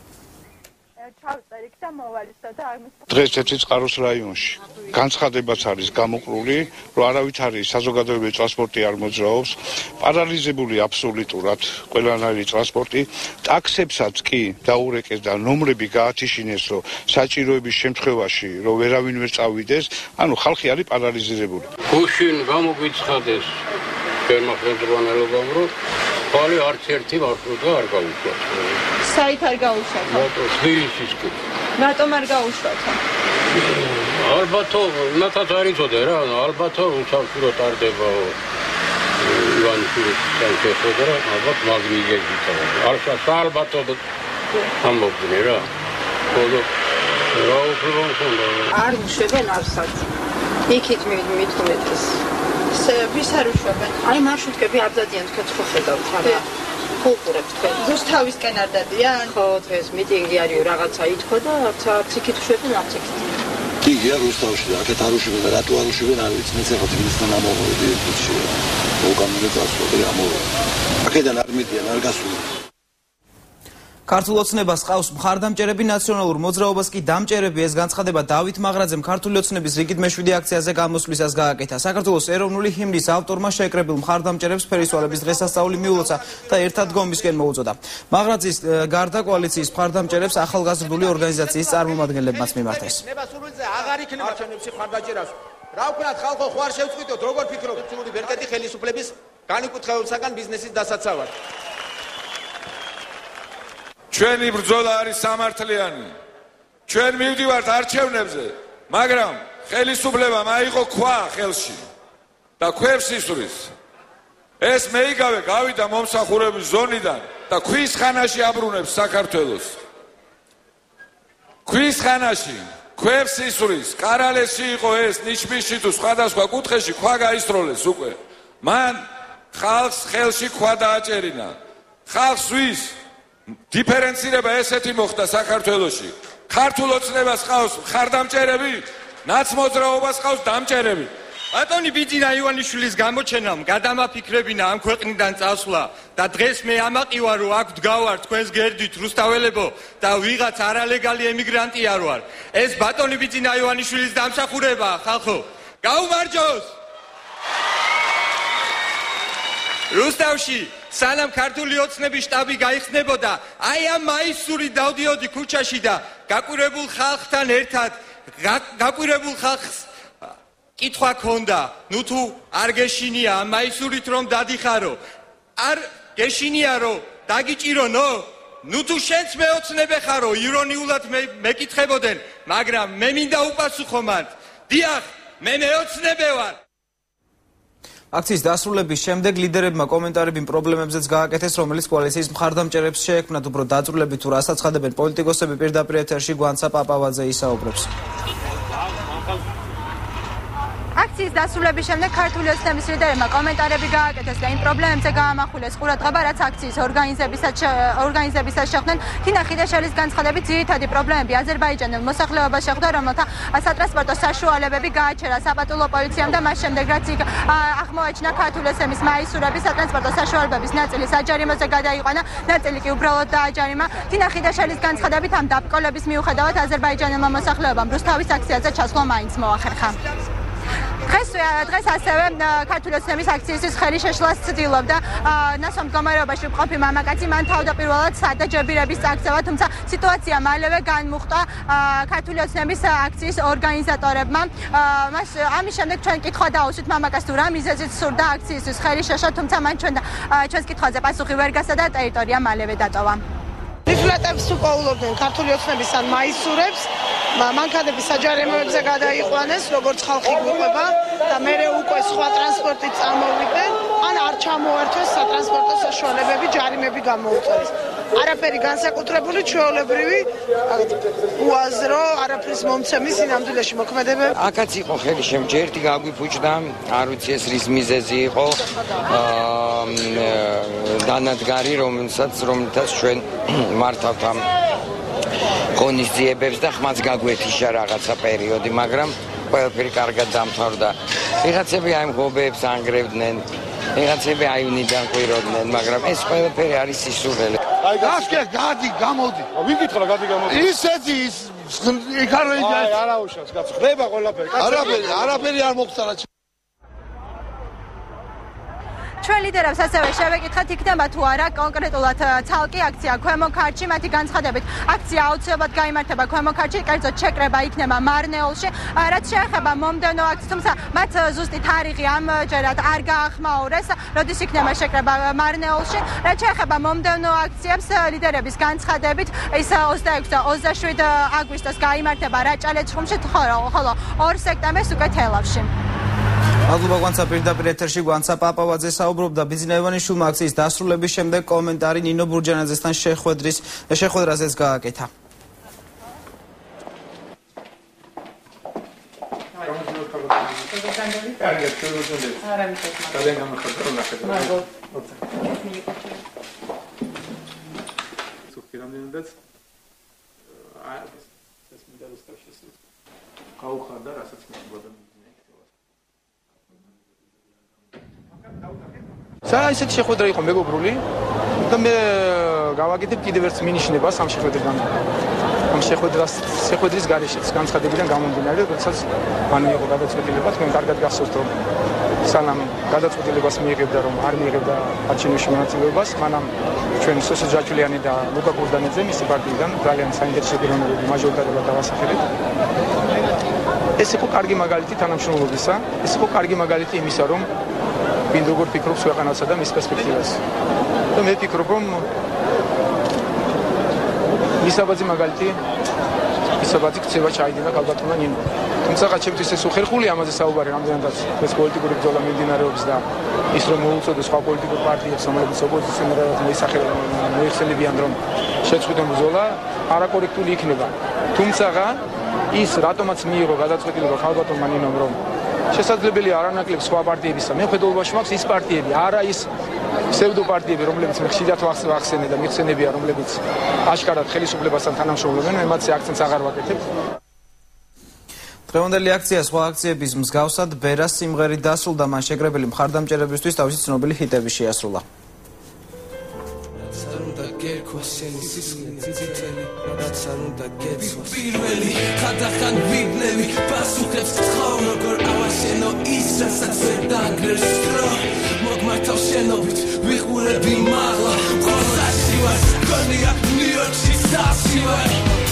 დღეს თეთრი წყაროს რაიონში განცხადებაც არის გამოკრული, რომ არავითარი საზოგადოებრივი ტრანსპორტი არ მოძრაობს, პარალიზებული აბსოლუტურად ყველანაირი ტრანსპორტი, ტაქსებსაც კი დაურეკეს და ნომრები გაათიშინეს, რომ საჭიროების შემთხვევაში რომ ვერავინ ვერ წავიდეს, ანუ ხალხი არის პარალიზირებული. გუშინ გამოგვიცხადეს ჩვენმა ხელმძღვანელობამ, რომ ხალი არც ერთი მარშრუტი არ გაუშვათ. საით არ გაუშვათ? თბილისის კი. რატომ არ გაუშვათ? ალბათო, ნათაც არ იცოდე რა, ალბათო უსამსურო ტარდება ივანიშვილის შეხვედრა, ალბათ მაგნიგებითა. არ ალბათო ამბობდნენ რა. ხოლო რა უფრო მქონდა. არ უშვებენ არსად. იქით მithunეთ ეს. ვის არ უშვებენ? აი მარშრუტკები არ დადიან თქვენ ხო ხედავთ არა? ხულყურებს თქვენ. რუსთავისკენ არ დადიან? ხო, დღეს მიტინგი არის რაღაცა ითქვა და არც იქით უშვებენ, არც იქით. იგია რუსთავში, აქეთ არ უშვებენ და რატო არ უშვებენ, არ ვიცი, მეც ახლა თბილისთან ამოვიდი ფუჩში. მოგამონე გასვლა ამოვიდი. აქედან არ მიდიან, არ გასულან. ქართულ ოცნებას ყავს მხარდამჭერები, ნაციონალურ მოძრაობას კი დამჭერები. ეს განცხადება დავით მაღრაძემ ქართული ოცნების რიგით მეშვიდე აქციაზე გამოსვლისას გააკეთა. საქართველოს ეროვნული ჰიმნის ავტორმა შეკრებილ მხარდამჭერებს ფერისვალების დღესასწაული მიულოცა და ერთ ადგომისკენ მოუწოდა. მაღრაძის გარდა კოალიციის მხარდამჭერებს ახალგაზრდული ორგანიზაციის წარმომადგენლებმაც მიმართეს. აღარ იქნება ჩვენებში მხარდამჭერას. რა ვქნათ ხალხო, ხო არ შევწყვიტოთ, როგორ ფიქრობთ, სული ვერკეთი ხელისუფლების განიკუთვნებისაგან ბიზნესის დასაცავად. ჩვენი ბრძოლა არის სამართლიანი. ჩვენ მივდივართ არჩევნებზე, მაგრამ ხელისუფლებამ აიღო ქვა ხელში და ქვებს ისვრის. ეს მეიგავე გავიდა მომსახურების ზონიდან და ქვის ხანაში აბრუნებს საქართველოს. ქვის ხანაში ქვებს ისვრის, კარალესი იყო ეს, ნიშმიში თუ სხვადასხვა კუთხეში ქვა გაისროლეს უკვე. მან ხალხს ხელში ქვა დააჭერინა. ხალხს ვის დიფერენცირება ესეთი მოხდა საქართველოში. ქართულ ოცნებას ყავს მხარდამჭერები, ნაცმოძრაობას ყავს დამჭერები. ბატონი ბიძინა ივანიშვილის გამოჩენამ გადამაფიქრებინა ამ ქვეყნიდან წასვლა და დღეს მე ამაყივარ რომ აქ ვდგავარ თქვენს გერდით რუსთაველებო და ვიღაც არალეგალი ემიგრანტი არ ვარ. ეს ბატონი ბიძინა ივანიშვილის დამსახურებაა ხალხო. გაუმარჯოს! რუსთავში სანამ ქართული ოცნების შტაბი გაიხსნებოდა, აი ამ მაისური დავდიოდი ქუჩაში და გაკვირებულ ხალხთან ერთად გაკვირებულ ხალხს კითხვა ქონდა, ნუ თუ არ გეშინია ამ მაისურით რომ დადიხარო, არ გეშინია რომ დაგიჭირონო, ნუ თუ შენც მეოცნებე ხარო, ირონიულად მეკითხებოდნენ, მაგრამ მე მინდა უპასუხო მათ. დიახ, მე მეოცნებე ვარ. აქციის დასრულების შემდეგ ლიდერებმა კომენტარები პრობლემებზეც გააკეთეს, რომელიც კოალიციის მხარდამჭერებს შეექმნათ, უფრო დაწვრილებით თუ რასაც ხადებენ პოლიტიკოსები პირდაპირ ეთერში გვანცა პაპავაძე ისაუბრებს. აქციის დასრულების შემდეგ ქართული ოცნების ლიდერებმა კომენტარები გააკეთეს და იმ პრობლემებზე გაამახვილეს ყურადღება, რაც აქციის ორგანიზებისას შეხვდნენ. თინა ხიდაშელის განცხადებით, ძირითადი პრობლემები აზერბაიჯანელ მოსახლეობას შეხვდა, რომელთა სატრანსპორტო საშუალებები გააჩერა საპატრულო პოლიციამ და მას შემდეგ, რაც იქ აღმოაჩინა ქართული ოცნების მაისურები, სატრანსპორტო საშუალებების ნაწილი საჯარიმოზე გადაიყვანა, ნაწილი კი უბრალოდ დააჯარიმა. თინა ხიდაშელის განცხადებით, ამ დაბკოლების მიუხედავად აზერბაიჯანელმა მოსახლეობამ რუსთავის აქციაზე ჩასვლა მაინც მოახერხა. დღეს დღეს ასევე ქართული ოცნების აქციისთვის ხელი შეშლას ცდილობდა ნასვამ მდგომარეობაში მყოფი მამაკაცი, მან თავდაპირველად სადაჯერების წაგზავა, თუმცა სიტუაცია მალევე განმუხტა ქართული ოცნების აქციის ორგანიზატორებმა. მას ამის შემდეგ ჩვენ კითხვა დაუსვით მამაკაცს თუ რა მიზეზით სურდა აქციისთვის ხელი შეშლა, თუმცა მან ჩვენ ჩვენს კითხვაზე პასუხი ვერ გასცა და ტერიტორია მალევე დატოვა. ლიფლეტებს თუ პოულობდნენ ქართული ოცნების ან მაისურებს, მანქანები საჯარიმოებზე გადაიყვანეს, როგორც ხალხი გვიყვება და მერე უკვე სხვა ტრანსპორტით წამოვიდნენ, ან არ ჩამოართვეს სატრანსპორტო საშუალებები, ჯარიმები გამოუწვევეს. არაფერი განსაკუთრებული, ჩვეულებრივი, უაზრო, არაფრის მომცემი სინამდვილეში მოქმედებები. აქაც იყო ხელი შემჯერდი გაგვიფუჭდა, არ ვიცი ეს რის მიზეზი იყო, დანადგარი, რომელსაც რომელთაც ჩვენ მართავთ ამ ღონისძიებებს და ხმაც გაგვეთიშა რაღაცა პერიოდი, მაგრამ ყველაფერი კარგად დამთავრდა. ვიღაცები აი მღობეებს ანგრევდნენ, ვიღაცები აივნიდან ყვიროდნენ, მაგრამ ეს ყველაფერი არის სისულელე. აი გასკე გადი გამოდი. ვინ გითხრა გადი გამოდი? ისეთი ის იქ არ აი არა უშავს კაცო. ხდება ყველაფერი. არაფერი, არაფერი არ მოხდა. ჩვენ ლიდერებს ასევე შევეკითხათ, იქნება თუ არა კონკრეტულად ცალკე აქცია ქვემო ქართლში, მათი განცხადებით აქცია აუცილებლად გაიმართება ქვემო ქართლში, კერძოდ შეკრება იქნება მარნეულში, რაც შეეხება მომდევნო აქციას, თუმცა მათ ზუსტი თარიღი ამჯერად არ გაახმაურეს, როდის იქნება შეკრება მარნეულში. რაც შეეხება მომდევნო აქციებს, ლიდერების განცხადებით ის ოცდაექვსი და ოცდაშვიდი აგვისტოს გაიმართება რაჭალეთშხუმში, ხოლო ორ სექტემბერს უკვე თელავში. მადლობა გვანცა პირდაპირ ეთერში გვანცა პაპავაძე საუბრობდა ბიძინა ივანიშვილმა აქციის დასრულების შემდეგ კომენტარი ნინო ბურჯანაძესთან შეხვედრის შეხვედრაზეც გააკეთა. გაუხარდა რასაც მეგობრებთან სა ისეთი შეხვედრა იყო მეგობრული და მე გავაკეთებ კიდევ ერთ მინიშნებას ამ შეხვედრიდან. ამ შეხვედრას შეხვედრის გარეშეც განცხადებიდან გამომდინარე, როდესაც მან მიიღო გადაწყვეტილება, თქვენ კარგად გახსოვთ, რომ სანამ გადაწყვეტილებას მიიღებდა, რომ არ მიიღებდა არჩევნებში მონაწილეობას, მანამ ჩვენ სოსო ჯაჭულიანი და ლუკა კურდანიძე მისი პარტიიდან ძალიან საინტერესო პიროვნებები მაჟორიტარულად დავასახელეთ. ეს იყო კარგი მაგალითი თანამშრომლობისა, ეს იყო კარგი მაგალითი იმისა, რომ ვინ როგორ ფიქრობს ქვეყანასა და მის პერსპექტივას. და მე ვფიქრობ, რომ მისაბაძი მაგალითი, მისაბაძი ქცევა ჩაიდინა ქალბატონმა ნინო. თუმცა ჩემთვის ეს უხერხული ამაზე საუბარი რამდენადაც ეს პოლიტიკური ბრძოლა მიმდინარეობს და ის რომ მოუწოდოს სხვა პოლიტიკურ პარტიებს, რომლებიც ოპოზიციონერად მოიხსენებიან, რომ შეწყვიტონ ბრძოლა, არაკორექტული იქნება. თუმცა ის რატომაც მიიღო გადაწყვეტილება ხალბატონმა ნინომ, რომ შესაძლებელია არანაკლებ სხვა პარტიებისა მეხედველობაში მაქვს ის პარტიები, არა ის ფსევდო პარტიები, რომლებიც მე ხშირად ვახსენე და მიხსენებია, რომლებიც აშკარად ხელისუფლებასთან თანამშრომლობენ, ემაცი აქცენტს აღარ ვაკეთებ. დღევანდელი აქცია სხვა აქციების მსგავსად ბერას სიმღერით დასრულდა, მან შეკრებილი მხარდამჭერებისთვის თავისი ცნობილი ჰიტები შეასრულა. პირველი ხადახან ვიბნევი პასუხებს ცხავ როგორ ავაშენო ის რასაც ვერ დაანგრევს დრო მოგმართავ შენობით ვიყურები მაღლა ხოლმე ვარ გონია ნიუ-იორკში სასი ვარ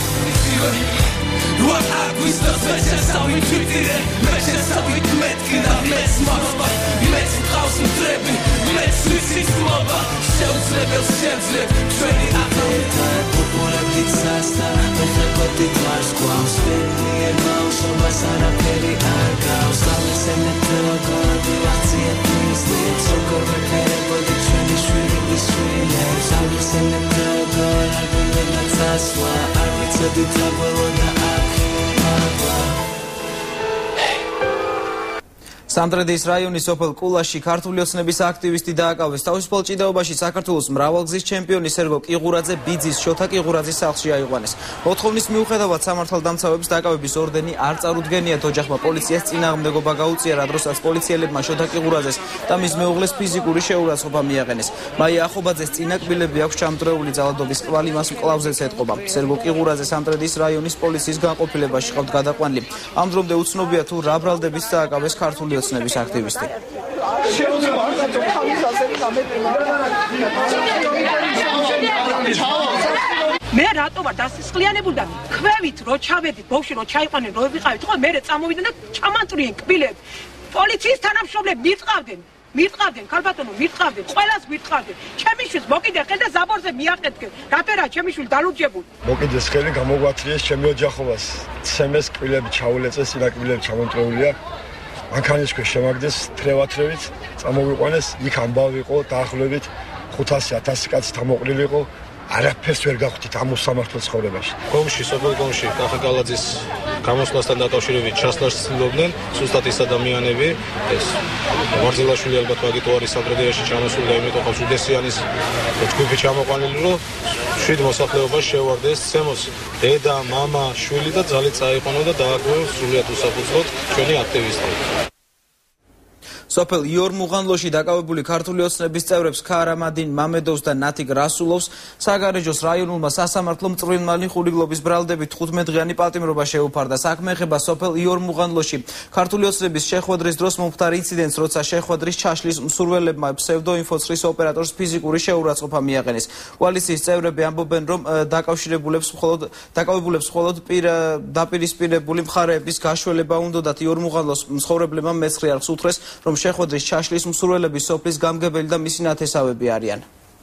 What I wish the special how we treat it Special how we met kid I met mama Met thousand trebi Met sweet mama Shells level shells level Twenty I know it Popora pizzasta Otra pati tars quam Spinni e mouse Basara peri argaus Sales en the trogo Di lazzi e twisti Soccer me pere Body trendy Shwiri di shwiri Sales en the trogo Arbi me la taswa Arbi tzadi tabolo da სამტრედის რაიონის სოფელ კულაში ქართული ოცნების აქტივისტი დააკავეს. თავისუფალ ჭიდაობაში საქართველოს მრავალგზის ჩემპიონი სერგო კიღურაძე ბიძის შოთა კიღურაძის სახლში აიყვანეს. მოთხოვნის მიუხედავად სამართალდამცავებს დააკავების ორდენი არ წარუდგენიათ. ოჯახმა პოლიციას წინააღმდეგობა გაუწია, რა დროსაც პოლიციელებმა შოთა კიღურაძეს და მის მეუღლეს ფიზიკური შეურაცხყოფა მიაყენეს. მაია ახობაძეს წინაკბილები აქვს ჩამწრეული ძალადობის კვალი, მას მკლავზეც ეთყობა. სერგო კიღურაძე სამტრედის რაიონის პოლიციის განყოფილებაში ყავთ გადაყვანილი. ამ დრომდე უცნობია თუ რა ბრალდებით დააკავეს ქართული ოცნების აქტივისტი. მე რატო ვარ დასისხლიანებული და ქვევით რო ჩავედით ბავშვი რო ჩაიყვანენ რო ვიყავით ხო მე წამოვიდნენ და ჩამანწრიენ კბილები პოლიციის თანამშრომლები მიყავდნენ მიყავდნენ ქალბატონო მიყავდნენ ყველას მიყავდნენ ჩემი შვილს მოკიდე ხელ და ზაბორზე მიაყეთკე რატერა ჩემი შვილი დალურჯებული მოკიდეს ხელი გამოგვაცრიეს ჩემი ოჯახობას ცემეს კბილები ჩაულეწეს ინაკბილები ჩამონტრეულია მანქანის ქვეშ შემაგდეს თრევათრევით წამოვიყვანეს იქ ამბავი იყო დაახლოებით ხუთასი ათასი კაცი თამოყრილი იყო არაფერს ვერ გავხდით ამ უსამართლო ცხოვრებაში გომში სოფელ გომში კახა გალაძის გამოსვლასთან დაკავშირებით ჩასვლას ცდილობდნენ ზუსტად ის ადამიანები ეს ვარძელაშვილი ალბათ ვაგიტო არის სამტრედიაში ჩამოსული და იმიტომ ხავს უდესიანის ჯგუფი ჩამოყვანილი რომ შვიდ მოსახლეობას შევარდეს ცემოს დედა მამა შვილი და ძალით წაიყვანო და დააგროვოს სრულიად უსაფუძვლოდ ჩვენი აქტივისტები სოფელ იორმუღანლოში დაკავებული ქართული ოცნების წევრებს ქარამა딘 მამედოვს და ნათიგ რასულოვს საგარეჯოს რაიონულმა სასამართლომ წვრილმალი ხულიგლობის ბრალდებით თხუთმეტ დღიანი პატიმრობა შეუფარდა. საქმე ეხება სოფელ იორმუღანლოში ქართული ოცნების შეხვედრის დროს მომხდარ ინციდენტს, როცა შეხვედრის ჩაშლის მსურველებმა ფსევდოინფოცრის ოპერატორს ფიზიკური შეურაცხყოფა მიაყენეს. კოალიციის წევრები ამბობენ, რომ დაკავშირებულებს მხოლოდ დაკავებულებს მხოლოდ დაპირისპირებული მხარეების გაშველება უნდათ. იორმუღანლოს მცხოვრებლებმა მეცხრე არხს უთხრეს, რომ შეხვედრის ჩაშლის მსურველები სოფლის გამგებელი და მისი ნათესავები არიან.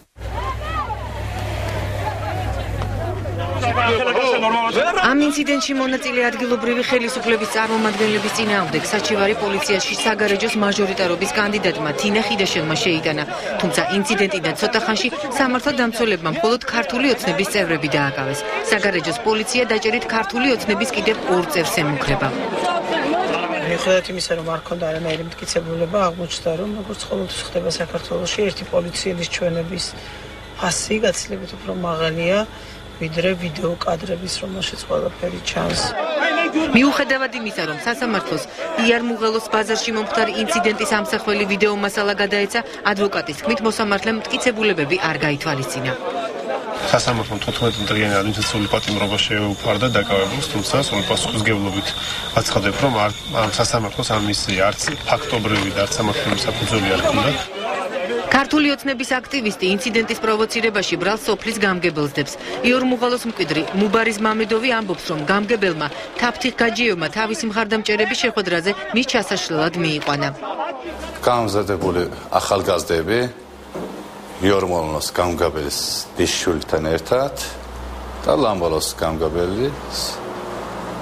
ამ ინციდენტში მონაწილე ადგილობრივი ხელისუფლების წარმომადგენლების წინააღმდეგ საჩივარი პოლიციაში საგარეჯოს მაჟორიტარობის კანდიდატმა თინა ხიდაშელმა შეიტანა, თუმცა ინციდენტიდან ცოტა ხანში სამართალდამცველებმა მხოლოდ ქართული ოცნების წევრები დააკავეს. საგარეჯოს პოლიცია დაჭერით ქართული ოცნების კიდევ ორ წევრს ემუქრება. მიუხედავად იმისა, რომ არ ქონდა არანაირი მტკიცებულება, აღმოჩნდა, რომ როგორც ყოველთვის ხდება საქართველოში, ერთი პოლიციელის ჩვენების ფასი გაცილებით უფრო მაღალია, ვიდრე ვიდეო კადრების, რომელშიც ყველაფერი ჩანს. მიუხედავად იმისა, რომ სასამართლოს იარმუღელოს ბაზარში მომხდარ ინციდენტის ამსახველი ვიდეო მასალა გადაეცა, ადვოკატის თქმით, მოსამართლემ მტკიცებულებები არ გაითვალისწინა. სასამართლომ თხუთმეტ დღიანი ადმინისტრაციული პატიმრობა შეუფარდა დაკავებულს, თუმცა სრული პასუხისმგებლობით აცხადებ, რომ სასამართლოს ამ მისია არც ფაქტობრივი და არც სამართლიანი საფუძველი არ ჰქონდა. ქართული ოცნების აქტივისტი ინციდენტის პროვოცირებაში ბრალს სოფლის გამგებელს დებს. იორმუღალოს მკვიდრი მუბარის მამედოვი ამბობს, რომ გამგებელმა თაფთიხ გაჯიევმა თავისი მხარდამჭერების შეხვედრაზე მის ჩასაშლელად მიიყვანა. გამზადებული ახალგაზრდები იორმუღალოს გამგებელის დისშვილთან ერთად და ლამბოლოს გამგებელის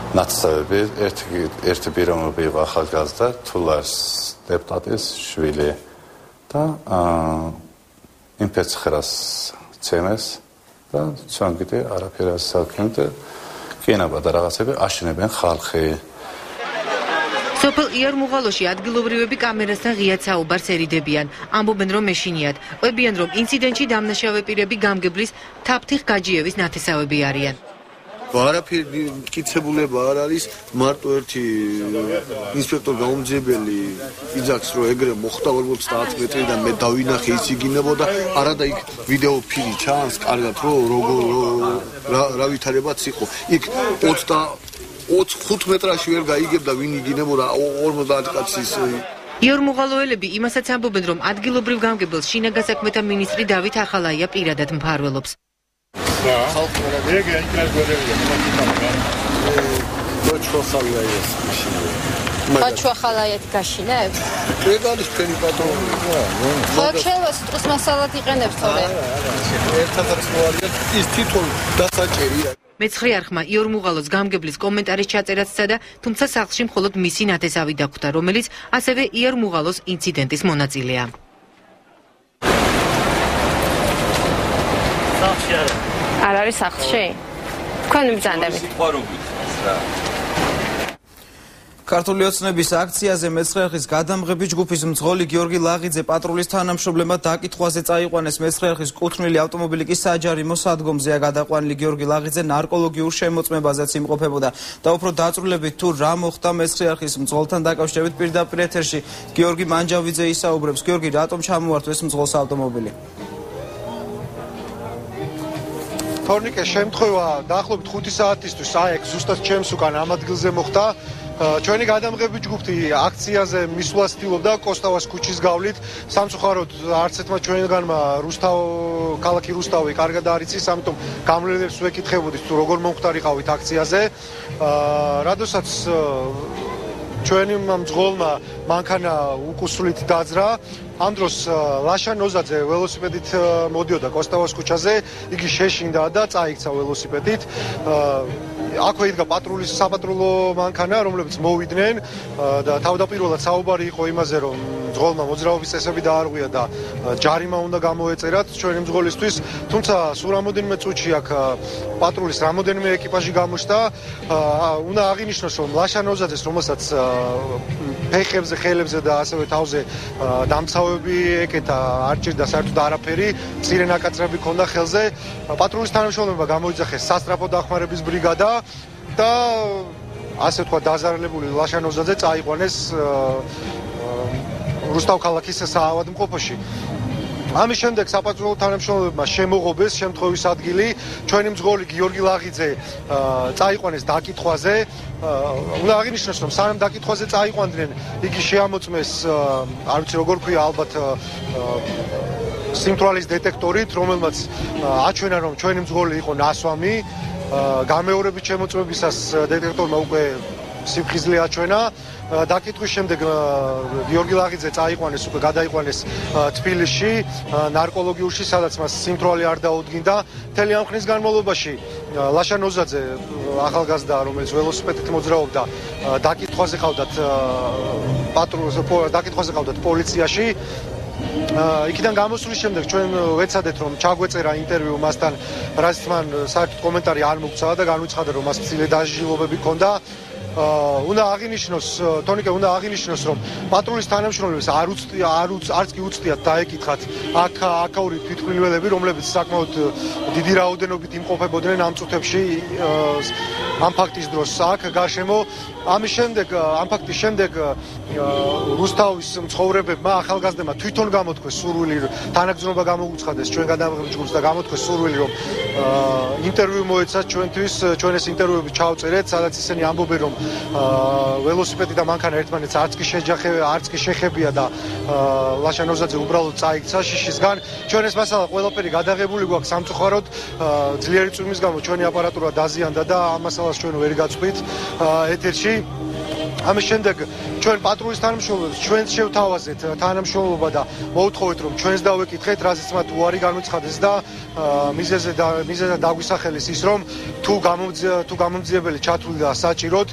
ნაცავები ერთი ერთი პიროვნება იყო ახალგაზრდა თულას დეპუტატის შვილი და იმ ფერცხერას ცემეს და ჩვენ კიდე არაფერი ასაკენთ კინება და რაღაცები აშენებენ ხალხი სოფელ იარმუღალოში ადგილობრივები კამერასთან ღიად საუბარს ერიდებიან. ამბობენ, რომ მეშინიათ. ყვებიან, რომ ინციდენტში დამნაშავე პირები გამგებლის თაფთიხ გაჯიევის ნათესავები არიან. არაფერი მტკიცებულება არ არის, მარტო ერთი ინსპექტორ გაუმჯობელი იძახს, რომ ეგრე მოხდა ორმოცდაათი მეტრიდან მე დავინახე ის იგინებოდა, არა და იქ ვიდეო ფილმი ჩანს, კარგად რომ როგორ რა ვითარებაც იყო. იქ ოცდახუთ მეტრაში ვერ გაიგებდა ვინ იგინებოდა ორმოცდაათი კაცის იორმუღალოელები იმასაც ამბობენ, რომ ადგილობრივ გამგებელს შინაგან საქმეთა მინისტრი დავით ახალაია პირადად მფარველობს. ბაჩვა ხალაიეთ გაშინებს? ეგ არის თქვენი პატრონი. ხო, შეიძლება სიტყვის მასალად იყენებს თორე. ერთად არის მოარია ის თვითონ დასაჭერია. მეცხრე არხმა იორმუღალოს გამგებლის კომენტარის ჩაწერაც სცადა, თუმცა სახლში მხოლოდ მისი ნათესავი დახვდა, რომელიც ასევე იორმუღალოს ინციდენტის მონაწილეა. სახლში არა. არ არის სახლში? თქვენ მიბრძანდებით. ქართული ოცნების აქციაზე მეცხრე არხის გადამღები ჯგუფის მძღოლი გიორგი ლაღიძე პატრულის თანამშრომლებმა დაკითხვაზე წაიყვანეს. მეცხრე არხის კუთვნილი ავტომობილი კი საჯარიმო სადგომზეა გადაყვანილი. გიორგი ლაღიძე ნარკოლოგიურ შემოწმებაზეც იმყოფებოდა და უფრო დაწვრილებით თუ რა მოხდა მეცხრე არხის მძღოლთან დაკავშირებით პირდაპირ ეთერში გიორგი მანჯავიძე ისაუბრებს. გიორგი, რატომ ჩამოართვეს მძღოლს ავტომობილი? თორნიკე, შემთხვევა დაახლოებით ხუთი საათისთვის აი ეგ ზუსტად ჩემს უკან ამ ადგილზე მოხდა. ჩვენი გადამღები ჯგუფი აქციაზე მისვლას ცდილობდა კოსტავას ქუჩის გავლით. სამწუხაროდ არც ერთმა ჩვენგანმა რუსთავ ქალაქი რუსთავი კარგად არ იცის, ამიტომ გამლელებს ვეკითხებოდით თუ როგორ მომხდარიყავით აქციაზე. როდესაც ჩვენი მძღოლმა მანქანა უკუსვლით დაძრა. ამ დროს ლაშა ნოზაძე ველოსიპედით მოდიოდა კოსტავას ქუჩაზე, იგი შეშინდა და წაიქცა ველოსიპედით. აქვე იდგა პატრულის საპატრულო მანქანა, რომლებიც მოვიდნენ და თავდაპირველად საუბარი იყო იმაზე, რომ მძღოლმა მოძრაობის წესები დაარღვია და ჯარიმა უნდა გამოეწერათ ჩვენი მძღოლისთვის, თუმცა სულ რამოდენიმე წუთში აქ პატრულის რამოდენიმე ეკიპაჟი გამოჩნდა. უნდა აღინიშნოს, რომ ლაშა ნოზაძეს, რომელსაც ფეხებზე, ხელებზე და ასევე თავზე დამცავები ეკეთა, არ ჭირდა საერთოდ არაფერი, მცირე ნაკაწრები ჰქონდა ხელზე. პატრულის თანამშრომლებმა გამოიძახეს სასტრაფო დახმარების ბრიგადა და ასე თქვა დაზარალებული ლაშა ნოზაძე წაიყვანეს რუსთავ ქალაქის საავადმყოფოში. ამის შემდეგ საპატრულო თანამშრომლებმა შემოღობეს შემთხვევის ადგილი. ჩვენი მძღოლი გიორგი ლაღიძე წაიყვანეს დაკითხვაზე. უნდა აღინიშნოს, რომ სანამ დაკითხვაზე წაიყვანდნენ, იგი შეამოწმეს, არ ვიცი როგორ ქვია, ალბათ სიმთვრალის დეტექტორით, რომელმაც აჩვენა, რომ ჩვენი მძღოლი იყო ნასვამი. გამეორებით შემოწმებისას დეტექტორმა უკვე სიფხიზლე აჩვენა. დაკითხვის შემდეგ გიორგი ლაღიძე წაიყვანეს, უკვე გადაიყვანეს თბილისში, ნარკოლოგიურში, სადაც მას სიმთვრალი არ დაუდგინდა. მთელი ამ ხნის განმავლობაში ლაშა ნოზაძე, ახალგაზრდა, რომელიც ველოსიპედით მოძრაობდა, დაკითხვაზე ყავდათ პატრულს, დაკითხვაზე ყავდათ პოლიციაში. იქიდან გამოსვლის შემდეგ ჩვენ ვეცადეთ, რომ ჩაგვეწერა ინტერვიუ მასთან, რაც მან საერთოდ კომენტარი არ მოგცადა და განვიცხადა, რომ მას მცირე დაჟილობები ჰქონდა. უნდა აღინიშნოს, თონიკე, უნდა აღინიშნოს, რომ პატრულის თანამშრომლებს არ უცდია, არ უც არც კი უცდიათ დაეკითხათ აქ აქაური თვითმკვლელები, რომლებიც საკმაოდ დიდი რაოდენობით იმყოფებოდნენ ამ წუთებში ამ ფაქტის დროს აქ გარშემო. ამის შემდეგ, ამ ფაქტის შემდეგ რუსთავის მცხოვრებებმა, ახალგაზრდებმა თვითონ გამოთქვეს სურვილი, თანაგზნობა გამოუცხადეს ჩვენ გადამღები ჯგუფს და გამოთქვეს სურვილი, რომ ინტერვიუ მოეცათ ჩვენთვის, ჩვენ ეს ინტერვიუები ჩავწერეთ, სადაც ისინი ამბობენ, რომ ველოსიპედი და მანქანა ერთმანეთს არც კი შეჯახება, არც კი შეხებია და ლაშა ნოზაძე უბრალოდ წაიქცა შიშისგან. ჩვენ ეს მასალა ყველაფერი გადაღებული გვაქვს სამწუხაროდ, ძლიერი წვიმის გამო ჩვენი აპარატურა დაზიანდა და ამ მასალას ჩვენ ვერ გაწყვით ეთერში. ამის შემდეგ ჩვენ პატრულის თანამშრომლებს ჩვენც შევთავაზეთ თანამშრომლობა და მოვთხოვეთ რომ ჩვენს დავეკითხეთ რაზეც მათ უარი განუცხადეს და მიზეზზე და მიზეზად დაგვისახელეს ის რომ თუ თუ გამომძიებელი ჩათვლიდა საჭიროდ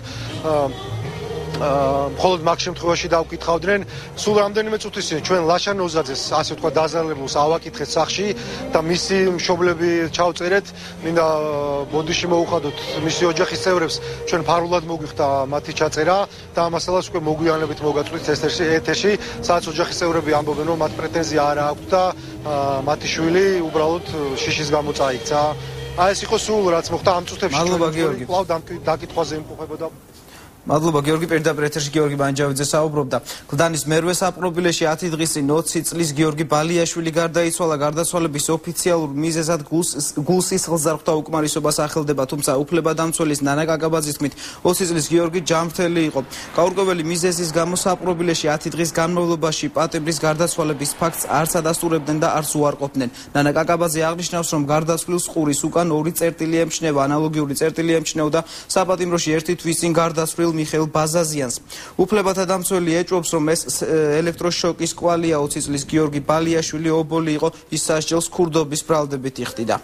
მხოლოდ მაგ შემთხვევაში დავკითხავდნენ სულ რამდენიმე წუთის წინ ჩვენ ლაშან ოზაძეს ასე ვთქვა დაზარალებულს ავაკითხეთ სახში და მისი მშობლები ჩავწერეთ მინდა ბოდიში მოუხადოთ მისი ოჯახის წევრებს ჩვენ ფარულად მოგვიხდა მათი ჩაწერა და ამასალას უკვე მოგვიანებით მოგაწყვით ეთერში ეთერში სადაც ოჯახის წევრები ამბობენ რომ მათ პრეტენზია არ აქვს და მათი შვილი უბრალოდ შიშის გამო წაიქცა აი ეს იყო სულ რაც მოხდა ამ წუთებში ჩვენ კვლავ დაკითხვაზე იმყოფებოდა მადლობა გიორგი პირდაპირ ეთერში გიორგი ბანჯავიძე საუბრობდა გლდანის მერვე საპყრობილეში ათი დღის წინ ოცი წლის გიორგი ბალიაშვილი გარდაიცვალა გარდაცვალების ოფიციალურ მიზეზად გულსისხლს ზარღვთა უკმარისობას ახელდება თუმცა უფლებადამცველის ნანა კაკაბაძის თქმით ოცი წლის გიორგი ჯანმრთელი იყო გაურკვეველი მიზეზის გამო საპყრობილეში ათი დღის განმავლობაში პატიმრის გარდაცვალების ფაქტს არც ადასტურებდნენ და არც უარყოფდნენ ნანა კაკაბაძე აღნიშნავს რომ გარდაცვლის ყურის უკან ორი წერტილი ემჩნევა ანალოგიური წერტილი ემჩნეოდა საპატიმროში ერთი თვის წინ გარდაცვლილ მიხეილ ბაზაზიანს. უფლებადამცველი ეჭვობს, რომ ეს ელექტროშოკის კვალია ოცი წლის გიორგი ბალიაშვილი ობოლი იყო, ის სასჯელს ქურდობის ბრალდებით იხდიდა.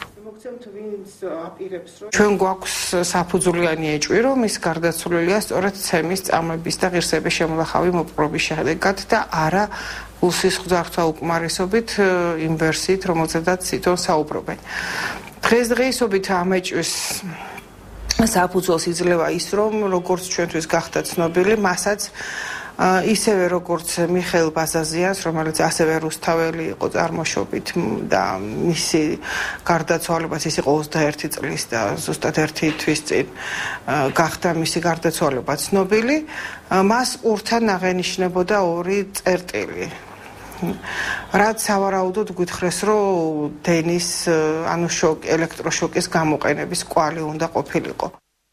ჩვენ გვაქვს საფუძვლიანი ეჭვი, რომ ის გარდაცვლილია სწორედ ცემის წამების და ღირსების შემოლახავი მოპყრობის შედეგად და არა გულსისხლძარღვთა უკმარისობით იმ ვერსიით, რომელზედაც თვითონ საუბრობენ. დღესდღეობით ამ ეჭვის საფუძველს იძლევა ის, რომ როგორც ჩვენთვის გახდა ცნობილი, მასაც ისევე როგორც მიხეილ ბაზაზიანს, რომელიც ასევე რუსთაველი იყო წარმოშობით და მისი გარდაცვალებას ის იყო ოცდაერთი წლის და ზუსტად ერთი თვის წინ გახდა მისი გარდაცვალება ცნობილი, მას ყურთან აღენიშნებოდა ორი წერტილი. რაც სავარაუდოდ გითხრეს, რომ დენის ანუ შოკ ელექტროშოკის გამოყენების კვალი უნდა ყოფილიყო.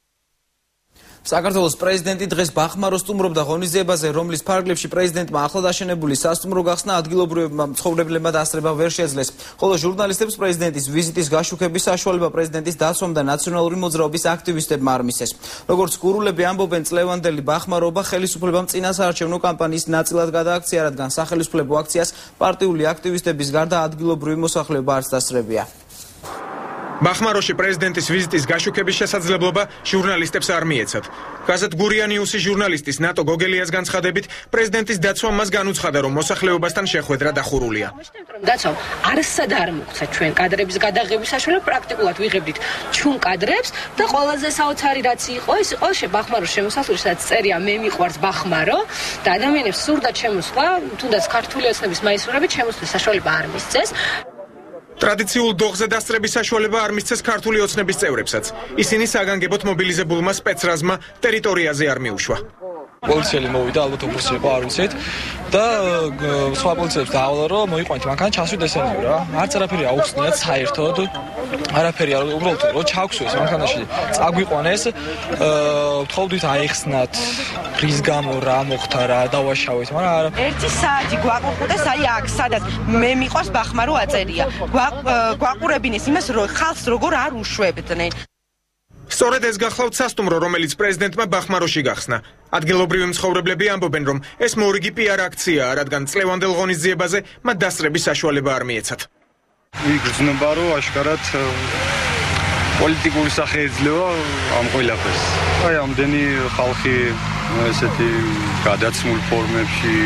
საქართველოს პრეზიდენტი დღეს ბახმაროს სტუმრობდა ღონისძიებაზე, რომლის ფარგლებში პრეზიდენტმა ახლად აშენებული სასტუმრო გახსნა ადგილობრივებმა მცხოვრებლებმა დასწრება ვერ შეძლეს. ხოლო ჟურნალისტებს პრეზიდენტის ვიზიტის გაშუქების საშუალება პრეზიდენტის დაცვამ და ნაციონალური მოძრაობის აქტივისტებმა არ მისცეს. როგორც კურულები ამბობენ, წლევანდელი ბახმარობა ხელისუფლებამ წინასაარჩევნო კამპანიის ნაწილად გადააქცია, რადგან სახელისუფლებო აქციას პარტიული აქტივისტების გარდა ადგილობრივი მოსახლეობა არც დასწრებია. ბახმაროში პრეზიდენტის ვიზიტის გაშუქების შესაძლებლობა ჟურნალისტებს არ მიეცათ. გაზეთ გურია ნიუსის ჟურნალისტის ნატო გოგელიას განცხადებით, პრეზიდენტის დაცვამ მას განუცხადა, რომ მოსახლეობასთან შეხვედრა დახურულია. დაცვამ არასად არ მოგცა ჩვენ კადრების გადაღების საშუალება, პრაქტიკულად ვიღებდით ჩვენ კადრებს და ყველაზე საოცარი რაც იყო, ის იყო ბახმაროს შემოსასვლელი, სადაც წერია მე მიყვარს ბახმარო და ადამიანებს სურდა შემოსვლა, თუნდაც ქართული ოცნების მაისურებით შემოსვლის საშუალება არ მისცეს. ტრადიციულ დოღზე დასწრების საშუალება არ მისცეს ქართული ოცნების წევრებსაც. ისინი საგანგებოდ მობილიზებულმა სპეცრაზმა ტერიტორიაზე არ მიუშვა. პოლიციელი მოვიდა, ალბათ უფროსი იყო, არ ვიცით და სხვა პოლიციელებს დაავალა, რომ მოიყვანეთ მანქანა ჩასვით ესენი რა. არც არაფერი აუხსნიათ საერთოდ. არაფერი არ უბრალოდ რომ ჩაგვსვეს მანქანაში, წაგვიყვანეს, ვთხოვდით აიხსნათ რის გამო რა მოხდა რა დავაშავეთ, მაგრამ არა. ერთი საათი გვაყურყუდეს აი აქ, სადაც მე მიყვარს ბახმარო აწერია. გვაყურებინეს იმას, რომ ხალხს როგორ არ უშვებდნენ. სწორედ ეს გახლავთ სასტუმრო, რომელიც პრეზიდენტმა ბახმაროში გახსნა. ადგილობრივი მცხოვრებლები ამბობენ, რომ ეს მორიგი პიარ აქციაა, რადგან წლევანდელ ღონისძიებაზე მათ დასწრების საშუალება არ მიეცათ. იგრძნობა, რომ აშკარად პოლიტიკური სახე ეძლევა ამ ყველაფერს. აი, ამდენი ხალხი ესეთი გადაცმულ ფორმებში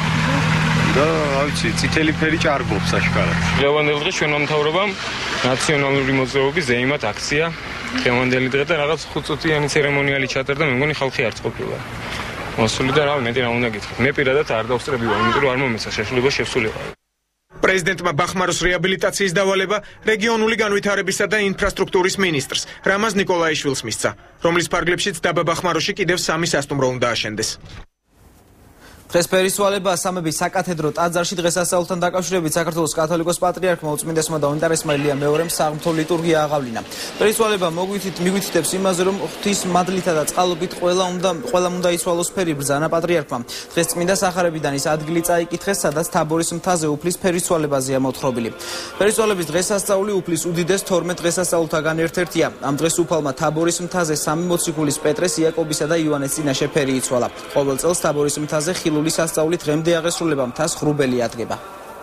და რა ვიცი, წითელი ფერი ჭარბობს აშკარად. დღევანდელ დღეს ჩვენმა მთავრობამ ნაციონალური მოძრაობის ზეიმად აქცია დღევანდელი დღე და რაღაც ხუთწუთიანი ცერემონიალი ჩატარდა, მე მგონი ხალხი არც ყოფილა. მოსული და რა მეტი რა უნდა გითხრათ. მე პირადად არ დავსწრებივა, იმიტომ რომ არ მომეცა შესრულება შესრულება. პრეზიდენტმა ბახმაროს რეაბილიტაციის დავალება რეგიონული განვითარებისა და ინფრასტრუქტურის მინისტრს რამაზ ნიკოლაიშვილს მისცა, რომლის ფარგლებშიც დაბა ბახმაროში კიდევ სამი სასტუმრო უნდა აშენდეს. დღეს ფერისვალება სამების საკათედრო ტაძარში დღესასწაულთან დაკავშირებით საქართველოს კათოლიკოს პატრიარქმა უწმინდესმა და უნტარესმა ილია მეორემ საღმრთო ლიტურგია აღავლინა. ფერისვალება მოგვითით მიგვითითებს იმაზე, რომ ღვთის მადლითა და წყალობით ყველა უნდა ყველამ უნდა იცვალოს ფერი ბრძანა პატრიარქმა. დღეს წმინდა სახარებიდან ის ადგილი წაიკითხეს, სადაც თაბორის მთაზე უფლის ფერისვალებაზეა მოთხრობილი. ფერისვალების დღესასწაული უფლის უდიდეს თორმეტ დღესასწაულთაგან ერთ-ერთია. ამ დღეს უფალმა თაბორის მთაზე სამი მოციქულის პეტრეს, იაკობისა და იოანეს წინაშე ფერი იცვალა. ყოველ წელს თაბორის მთაზე ხილული სასწაული დღემდე აღესრულება, მთას ღრუბელი ადგება.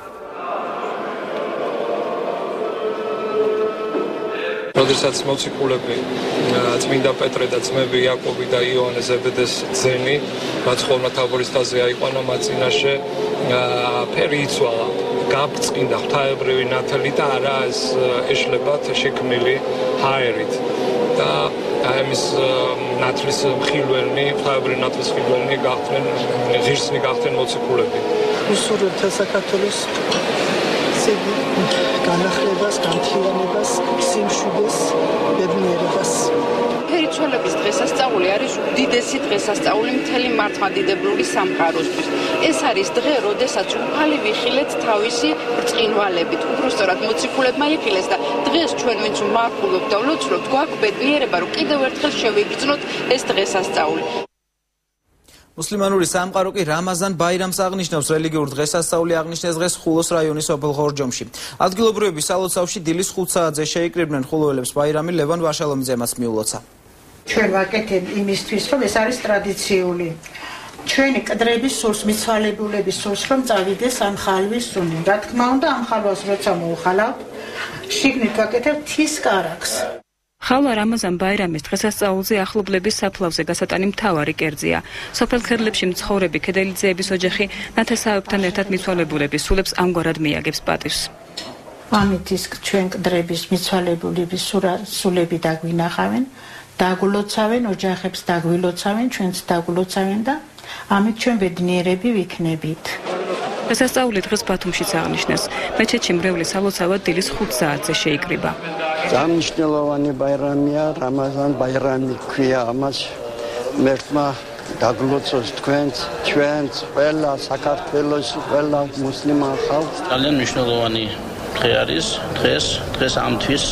როდესაც მოციქულები წმინდა პეტრე და ძმები იაკობი და იოანე ზებედეს ძენი მაცხოვრმა თაბორის მთაზე აიყვანა მათ წინაშე ფერი იცვალა. გაბრწყინდა ღვთაებრივი ნათელი და არა ეს ეშლებათ შექმნილი ჰაერით და ამის ნათლის მხილველნი, ღვთაებრივი ნათლის მხილველნი გახდნენ ღირსნი გახდნენ მოციქულები. უსურვებთ საქართველოს განახლებას, განთლიანებას, სიმშვიდეს, ბედნიერებას. ფერიცვალების დღესასწაული არის უდიდესი დღესასწაული მთელი მართლმადიდებლური სამყაროსთვის. ეს არის დღე, როდესაც უფალი ვიხილეთ თავისი ბრწყინვალებით. უბრალოდ მოციქულებმა იხილეს და დღეს ჩვენ ვინც ვმარხულობთ და ვლოცულობთ, გვაქვს ბედნიერება, რომ კიდევ ერთხელ შევიბრძნოთ ეს დღესასწაული. მუსლიმანური სამყარო კი რამაზან ბაირამს აღნიშნავს. რელიგიურ დღესასწაული აღნიშნეს დღეს ხულოს რაიონის სოფელ ღორჯომში. ადგილობრივები სალოცავში დილის ხუთ საათზე შეიკრიბნენ ხულოელებს. ბაირამი ლევან ვაშალომიძემაც მიულოცა. ჩვენ ვაკეთებ იმისთვის, რომ ეს არის ტრადიციული. ჩვენი კადრების სურს, მიცვალებულების სურს, რომ წავიდეს ამ ხალვის სუნი. რა თქმა უნდა, ამ ხალვას როცა მოუხალავთ, შიგნით ვაკეთებ თის კარაქს. ხალვა რამაზან ბაირამის დღესასწაულზე ახლობლების საფლავზე გასატანი მთავარი კერძია. სოფელ ქერლებში მცხოვრები ქედელიძეების ოჯახი ნათესავებთან ერთად მიცვალებულების სულებს ამგვარად მიაგებს პატივს. ამით ის ჩვენ კადრების მიცვალებულების სულები დაგვინახავენ, დაგულოცავენ, ოჯახებს დაგვილოცავენ, ჩვენც დაგულოცავენ და ამით ჩვენ ბედნიერები ვიქნებით. დღესასწაული დღეს ბათუმშიც აღნიშნეს. მეჩეთში მრევლის სალოცავად დილის ხუთ საათზე შეიკრიბა. ძალიან მნიშვნელოვანი ბაირამია, რამაზან ბაირამი ქვია ამას. მერთმა დაგლოცოს თქვენც, ჩვენც, ყველა საქართველოს, ყველა მუსლიმან ხალხს. ძალიან მნიშვნელოვანი დღე არის, დღეს, დღეს ამთვის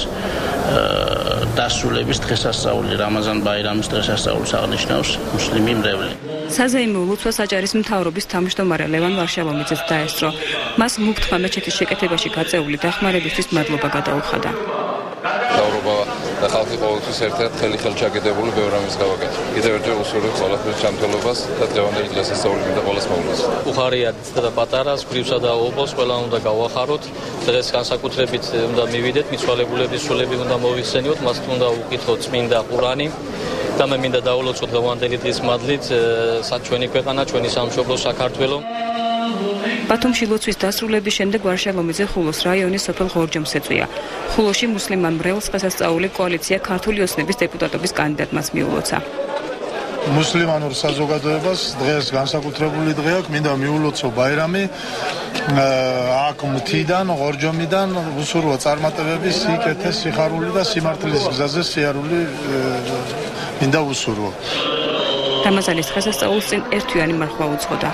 დასრულების დღესასწაული, რამაზან ბაირამის დღესასწაულს აღნიშნავს მუსლიმი მრევლი. საზეიმო ლოცვას აჭარის მთავრობის თავმჯდომარე ლევან ვარშალომიძეც დაესწრო. მას მუფთმა მეჩეთის შეკეთებაში გაწეული დახმარებისთვის მადლობა გადაუხადა. მთავრობა და ხალხი ყოველთვის ერთად ხელი ხელჩაგედებული ბევრ რამეს გავაკეთე. კიდევ ერთხელ უსურვებ ყველაფრის ჩამთელობას და დღევანდელი დღესასწაული მინდა ყველას მოვლოს. უხარია და პატარას, გრიფსა და ობოლს ყველა უნდა გავახაროთ. დღეს განსაკუთრებით უნდა მივიდეთ, მიცვალებულების სულები უნდა მოვიხსენიოთ, მას უნდა უკითხოთ წმინდა ყურანი. და მე მინდა დავულოცოთ დღევანდელი დღის მადლით ჩვენი ქვეყანა, ჩვენი სამშობლო საქართველო. ბათუმში ლოცვის დასრულების შემდეგ ვარშალომიძე ხულოს რაიონის სოფელ ღორჯომს ეწვია. ხულოში მუსლიმან მრევლს დღესასწაული კოალიცია ქართული ოცნების დეპუტატობის კანდიდატმაც მიულოცა. მუსლიმანურ საზოგადოებას დღეს განსაკუთრებული დღე აქვს, მინდა მიულოცო ბაირამი აქ მთიდან, ღორჯომიდან უსურვა წარმატებების, სიკეთეს, სიხარული და სიმართლის გზაზე სიარული მინდა უსურვო. რამაზანის დღესასწაულს წინ ერთვიანი მარხვა უძღოდა.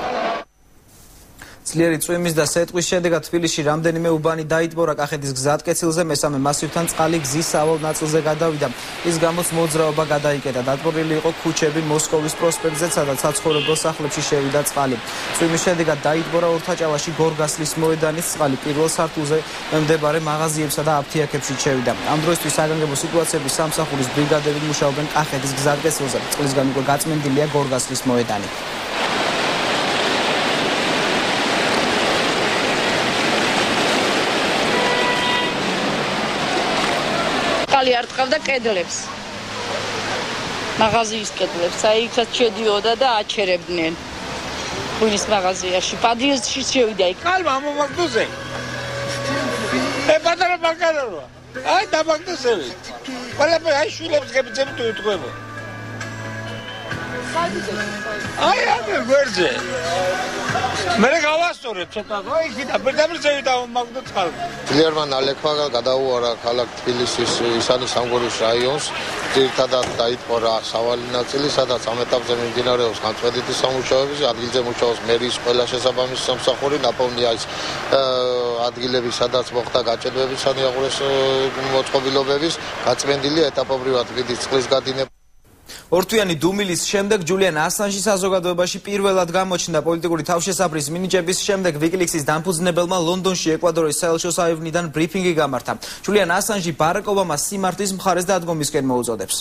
ძლიერი წვიმის და სეტყვის შედეგად თბილისში რამდენიმე უბანი დაიტბორა კახეთის გზატკეცილზე, მესამე მასივთან წყალი გზის სავალ ნაწილზე გადავიდა. ის გამოც მოძრაობა გადაიკეტა. დატბორილი იყო ქუჩები მოსკოვის პროსპექტზე, სადაც საცხოვრებელ სახლებში შევიდა წყალი. წვიმის შედეგად დაიტბორა ორთაჭალაში გორგასლის მოედანის წყალი, პირველ სართულზე მდებარე მაღაზიებსა და აფთიაქებში შევიდა. ამ დროისთვის საგანგებო სიტუაციების სამსახურის ბრიგადები მუშაობენ კახეთის გზატკეცილზე. წყლისგან უკვე გაწმენდილია გორგასლის მოედანი. არ ტყავდა კედლებს. მაღაზიის კედლებს, აი იქაც შედიოდა და აჩერებდნენ. ღვინის მაღაზიაში, პადიესში შევიდა იქ. კალმა მომაგდუზე. ე პატარა ბაკაროა. აი დამაგდუსები. ყველაფერი აი შვილებს გებიძები თუ ეთქვება. აი ამე გვერდზე მე გავასწორებ ცოტა ხო იქიდან ბერდაბერზე დავმაგდო წყალ ძლიერმა ნალექვა გადაუარა ქალაქ თბილისის ისანის სამგორის რაიონს ძირითადად დაიწყო რა სავალი ნაწილი სადაც ამ ეტაპზე მიმდინარეობს განწყვეტილი სამუშაოები ადგილზე მუშაობს მერის ყველა შესაბამისი სამსახური ნაპოვნია ის ადგილები სადაც მოხდა გაჭედვების სანიაღურეს მოწყობილობების გაწმენდილი ეტაპობრივად ვიდის წყლის გადინება ორთვიანი დუმილის შემდეგ ჯულიან ასანჟი საზოგადოებაში პირველად გამოჩნდა პოლიტიკური თავშესაფრის მინიჭების შემდეგ ვიკილიქსის დამფუძნებელმა ლონდონში ეკვადორის საელჩოს აივნიდან ბრიფინგი გამართა. ჯულიან ასანჟი ბარაკ ობამას სიმართლის მხარეს დადგომისკენ მოუწოდებს.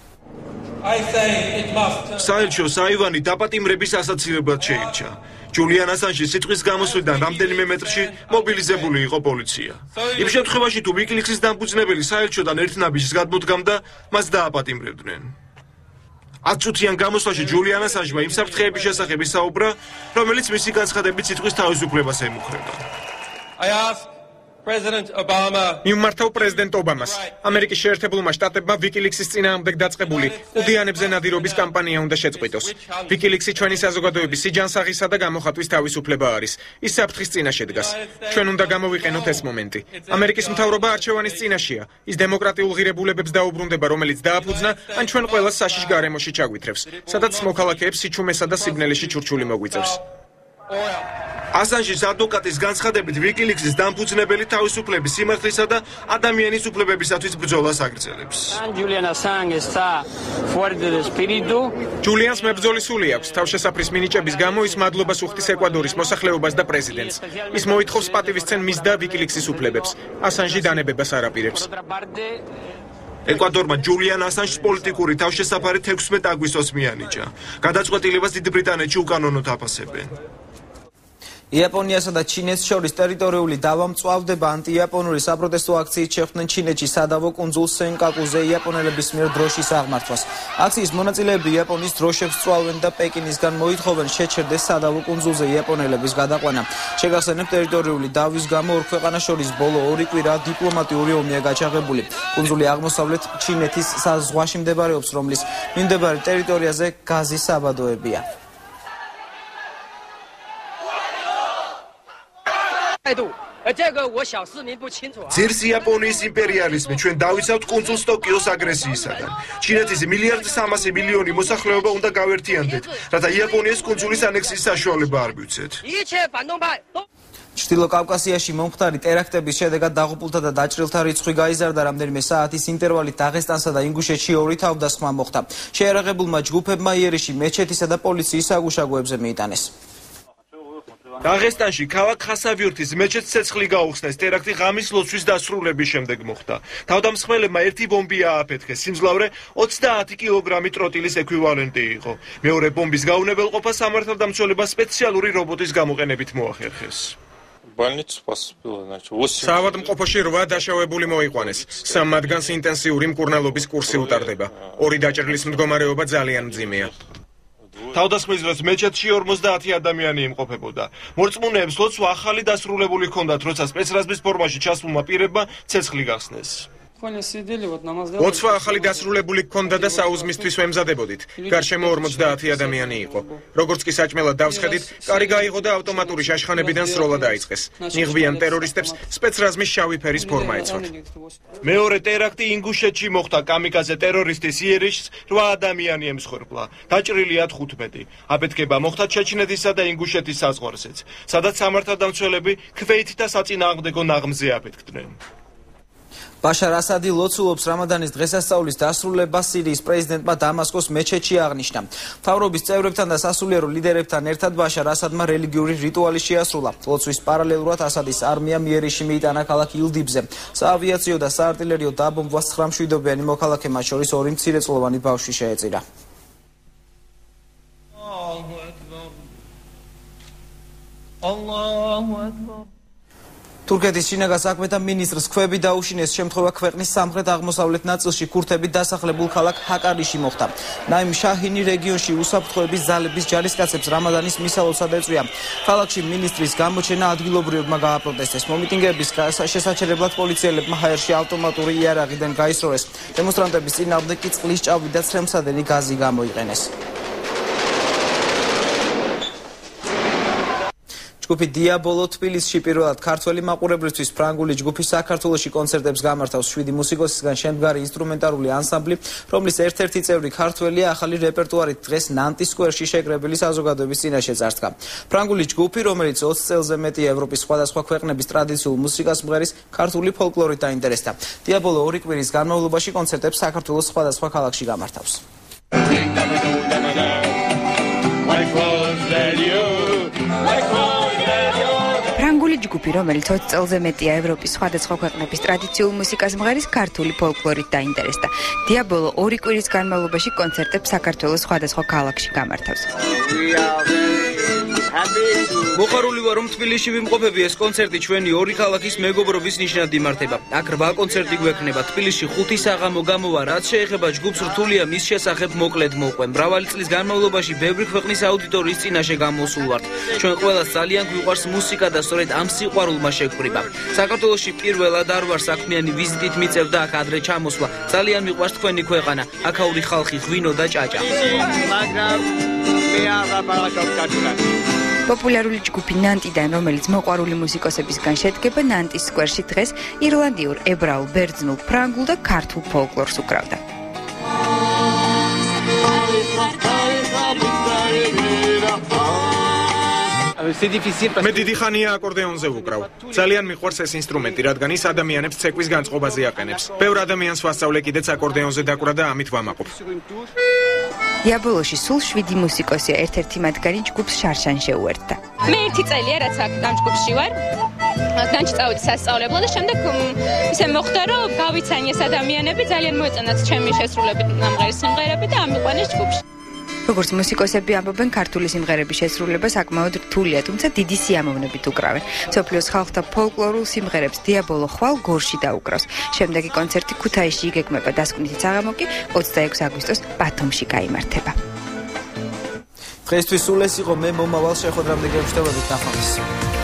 საელჩოს აივანი დაპატიმრების ასაცილებლად შეირჩა. ჯულიან ასანჟის სიტყვის გამოსვლიდან რამდენიმე მეტრში მობილიზებული იყო პოლიცია. იმ შემთხვევაში თუ ვიკილიქსის დამფუძნებელი საელჩოდან ერთ ნაბიჯს გადმოდგამდა, მას დააპატიმრებდნენ. ათწუთიან გამოსვლაში ჯულიან ასანჟმა იმ საფრთხეების შესახებ ისაუბრა, რომელიც მისი განცხადებით სიტყვის თავისუფლებას ემუქრება. მიმართავ პრეზიდენტ ობამას. ამერიკის შეერთებულმა შტატებმა ვიკილიქსის წინააღმდეგ დაწყებული ყუდიანებზე ნადირობის კამპანია უნდა შეწყვიტოს. ვიკილიქსი ჩვენი საზოგადოების სიჯანსაღისა და გამოხატვის თავისუფლება არის. ის საფრთხის წინაშე დგას. ჩვენ უნდა გამოვიყენოთ ეს მომენტი. ამერიკის მთავრობა არჩევანის წინაშეა. ის დემოკრატიულ ღირებულებებს დაუბრუნდება, რომელიც დააფუძნა, ან ჩვენ ყველას საშიშ გარემოში ჩაგვითრევს, სადაც მოქალაქეებს სიჩუმესა და სიბნელეში ჩურჩული მოგვიწევს. ასანჟის ადვოკატის განცხადებით ვიკილიქსის დამფუძნებელი თავისუფლების სიმართლისა და ადამიანის უფლებებისათვის ბრძოლას აგრძელებს. ჯულიანს მებრძოლი სული აქვს. თავშესაფრის მინიჭების გამო ის მადლობას უხდის ეკვადორის მოსახლეობას და პრეზიდენტს. ის მოითხოვს პატივისცემ მის და ვიკილიქსის უფლებებს. ასანჟი დანებებას არ აპირებს. ეკვადორმა ჯულიან ასანჟს პოლიტიკური თავშესაფარი თექვსმეტ აგვისტოს მიანიჭა. გადაწყვეტილებას დიდ ბრიტანეთში უკანონოდ აფასებენ. იაპონიასა და ჩინეთს შორის ტერიტორიული დავა მწვავდება ანტიიაპონური საპროტესტო აქციით შეხვდნენ ჩინეთში სადავო კუნძულ სენკაკუზე იაპონელების მიერ დროშის აღმართვას. აქციის მონაწილეები იაპონიის დროშებს წვავენ და პეკინისგან მოითხოვენ შეჩერდეს სადავო კუნძულზე იაპონელების გადაყვანა. შეგახსენებთ, ტერიტორიული დავის გამო ორ ქვეყანას შორის ბოლო ორი კვირა დიპლომატიური ომია გაჩაღებული. კუნძული აღმოსავლეთ ჩინეთის საზღვაში მდებარეობს, რომლის მიმდებარე ტერიტორიაზე გაზის საბადოებია. ძირს იაპონიის იმპერიალიზმი ჩვენ დავიცავთ კუნძულს ტოკიოს აგრესიისაგან. ჩინეთის მილიარდ სამასი მილიონი მოსახლეობა უნდა გავერთიანდეთ, რათა იაპონიის კუნძულის ანექსიის საშუალება არ მივცეთ. ჩრდილო კავკასიაში მომხდარი ტერაქტების შედეგად დაღუპულთა და დაჭრილთა რიცხვი გაიზარდა. რამდენიმე საათის ინტერვალით დაღესტანსა და ინგუშეთში ორი თავდასხმა მოხდა. შეერაღებულმა ჯგუფებმა იერიში მეჩეთისა და პოლიციის საგუშაგოებზე მიიტანეს. დაღესტანში ქალაქ ხასავიურთის მეჩეთს ცეცხლი გაუხსნეს. ტერაქტი ღამის ლოცვის დასრულების შემდეგ მოხდა. თავდამსხმელებმა ერთი ბომბი ააფეთქეს. სიმძლავრე ოცდაათი კილოგრამი ტროტილის ექვივალენტი იყო. მეორე ბომბის გაუნებელყოფა სამართალდამცველება სპეციალური რობოტის გამოყენებით მოახერხეს. საავადმყოფოში რვა დაშავებული მოიყვანეს. სამ მათგანს ინტენსიური მკურნალობის კურსი უტარდება. ორი დაჭრილის მდგომარეობა ძალიან მძიმეა. თავდასხმის დროს მეჩეთში ორმოცდაათი ადამიანი იმყოფებოდა. მორწმუნეებს ლოცვა ახალი დასრულებული ჰქონდათ, როცა სპეცრაზმის ფორმაში ჩასულმა პირებმა ცეცხლი გახსნეს. ლოცვა ახალი დასრულებული ჰქონდა და საუზმისთვის ვემზადებოდით. გარშემო ორმოცდაათი ადამიანი იყო. როგორც კი საჭმელად დავსხედით, კარი გაიღო და ავტომატური შაშხანებიდან სროლა დაიწყეს. ნიღბიან ტერორისტებს სპეცრაზმის შავი ფერის ფორმა ეცვათ. მეორე ტერაქტი ინგუშეთში მოხდა. კამიკაზე ტერორისტის იერიშს რვა ადამიანი ემსხვერპლა. დაჭრილია თხუთმეტი. აფეთქება მოხდა ჩეჩნეთისა და ინგუშეთის საზღვარზეც, სადაც სამართალდამცველები ქვეითთა საწინააღმდეგო ნაღმზე აფეთქდნენ. ბაშარ ასადი ლოცულობს რამადანის დღესასწაულის დასრულებას სირიის პრეზიდენტმა დამასკოს მეჩეთში აღნიშნა. მთავრობის წევრებთან და სასულიერო ლიდერებთან ერთად ბაშარ ასადმა რელიგიური რიტუალი შეასრულა. ლოცვის პარალელურად ასადის არმიამ იერიში მიიტანა ქალაქ ილდიბზე. საავიაციო და საარტილერიო დაბომბვას ცხრა მშვიდობიანი მოქალაქე, მათ შორის ორი მცირეწლოვანი ბავშვი შეეწირა. თურქეთის შინაგან საქმეთა მინისტრს ქვები დაუშინეს შემთხვევა ქვეყნის სამხრეთ აღმოსავლეთ ნაწილში ქურთებით დასახლებულ ქალაქ ჰაკარიში მოხდა. ნაიმ შაჰინი რეგიონში უსაფრთხოების ძალების ჯარისკაცებს რამადანის მისალოცად ეწვია. ქალაქში მინისტრის გამოჩენა ადგილობრივებმა გააპროტესტეს. მომიტინგეების შესაჩერებლად პოლიციელებმა ჰაერში ავტომატური იარაღიდან გაისროლეს. დემონსტრანტების წინააღმდეგ კი წყლის ჭავლი და ცხენმსადენი გაზი გამოიყენეს. ჯგუფი დიაბოლო თბილისში პირველად ქართველი მაყურებლისთვის ფრანგული ჯგუფი საქართველოში კონცერტებს გამართავს შვიდი მუსიკოსისგან შემდგარი ინსტრუმენტალური ანსამბლი, რომლის ერთ-ერთი წევრი ქართველია, ახალი რეპერტუარით დღეს ნანტის სკვერში შეკრებილი საზოგადოების წინაშე წარსდგა. ფრანგული ჯგუფი, რომელიც ოცი წელზე მეტია ევროპის სხვადასხვა ქვეყნების ტრადიციულ მუსიკას მღერის, ქართული ფოლკლორით დაინტერესდა. დიაბოლო ორი კვირის განმავლობაში კონცერტებს საქართველოს სხვადასხვა ქალაქში გამართავს. ფრანგული ჯგუფი, რომელიც ოცი წელზე მეტია ევროპის სხვადასხვა ქვეყნების ტრადიციულ მუსიკას მღერის, ქართული ფოლკლორით დაინტერესდა. დიაბოლო ორი კვირის განმავლობაში კონცერტებს საქართველოს სხვადასხვა ქალაქში გამართავს. მოხარული ვარ, რომ თბილისში ვიმყოფები, ეს კონცერტი ჩვენი ორი ქალაქის მეგობრობის ნიშნად იმართება. აქ რვა კონცერტი გვექნება. თბილისში ხუთი საღამო გამოვა, რაც შეეხება ჯგუფს, რთულია მის შესახებ მოკლედ მოყვე. მრავალი წლის განმავლობაში ბევრი ქვეყნის აუდიტორიის წინაშე გამოსულ ვართ. ჩვენ ყველას ძალიან გვიყვარს მუსიკა და სწორედ ამ სიყვარულმა შეგვკრიბა. საქართველოში პირველად არ ვარ საქმიანი ვიზიტით მიწევდა აქ ადრე ჩამოსვლა. ძალიან მიყვარს თქვენი ქვეყანა, აქაური ხალხი, ღვინო და ჭაჭა. პოპულარული ჯგუფი ნანტიდან, რომელიც მოყვარული მუსიკოსებისგან შედგება, ნანტის სკვერში დღეს ირლანდიურ, ებრაულ, ბერძნულ, ფრანგულ და ქართულ ფოლკლორს უკრავდა. მე დიდი ხანია აკორდეონზე ვუკრავ. ძალიან მიყვარს ეს ინსტრუმენტი, რადგან ის ადამიანებს ცეკვის განწყობაზე აყენებს. ბევრ ადამიანს ვასწავლე კიდეც აკორდეონზე დაკვრა და ამით ვამაყობ. დიაბოლოში სულ შვიდი მუსიკოსია, ერთ-ერთი მათგანი ჯგუფს შარშან შეუერთდა. მე ერთი წელია რაც აქ ამ ჯგუფში ვარ. განჩი წავედი სასწავლებლად და შემდეგ ისე მოხდა, რომ გავიცანი ეს ადამიანები, ძალიან მოეწონათ ჩემი შესრულებით ამღერის სიმღერები და ამიყვანეს ჯგუფში. როგორც მუსიკოსები ამბობენ, ქართული სიმღერების შესრულება საკმაოდ რთულია, თუმცა დიდი სიამოვნებით უკრავენ. მსოფლიოს ხალხთა ფოლკლორულ სიმღერებს დიაბოლო ხვალ გორში დაუკრავს. შემდეგი კონცერტი ქუთაისში იგეგმება, დასკვნითი საღამო კი ოცდაექვსი აგვისტოს ბათუმში გაიმართება. დღესთვის სულ ეს იყო, მე მომავალ შეხვედრამდე გემშვიდობებით, ნახვამდის.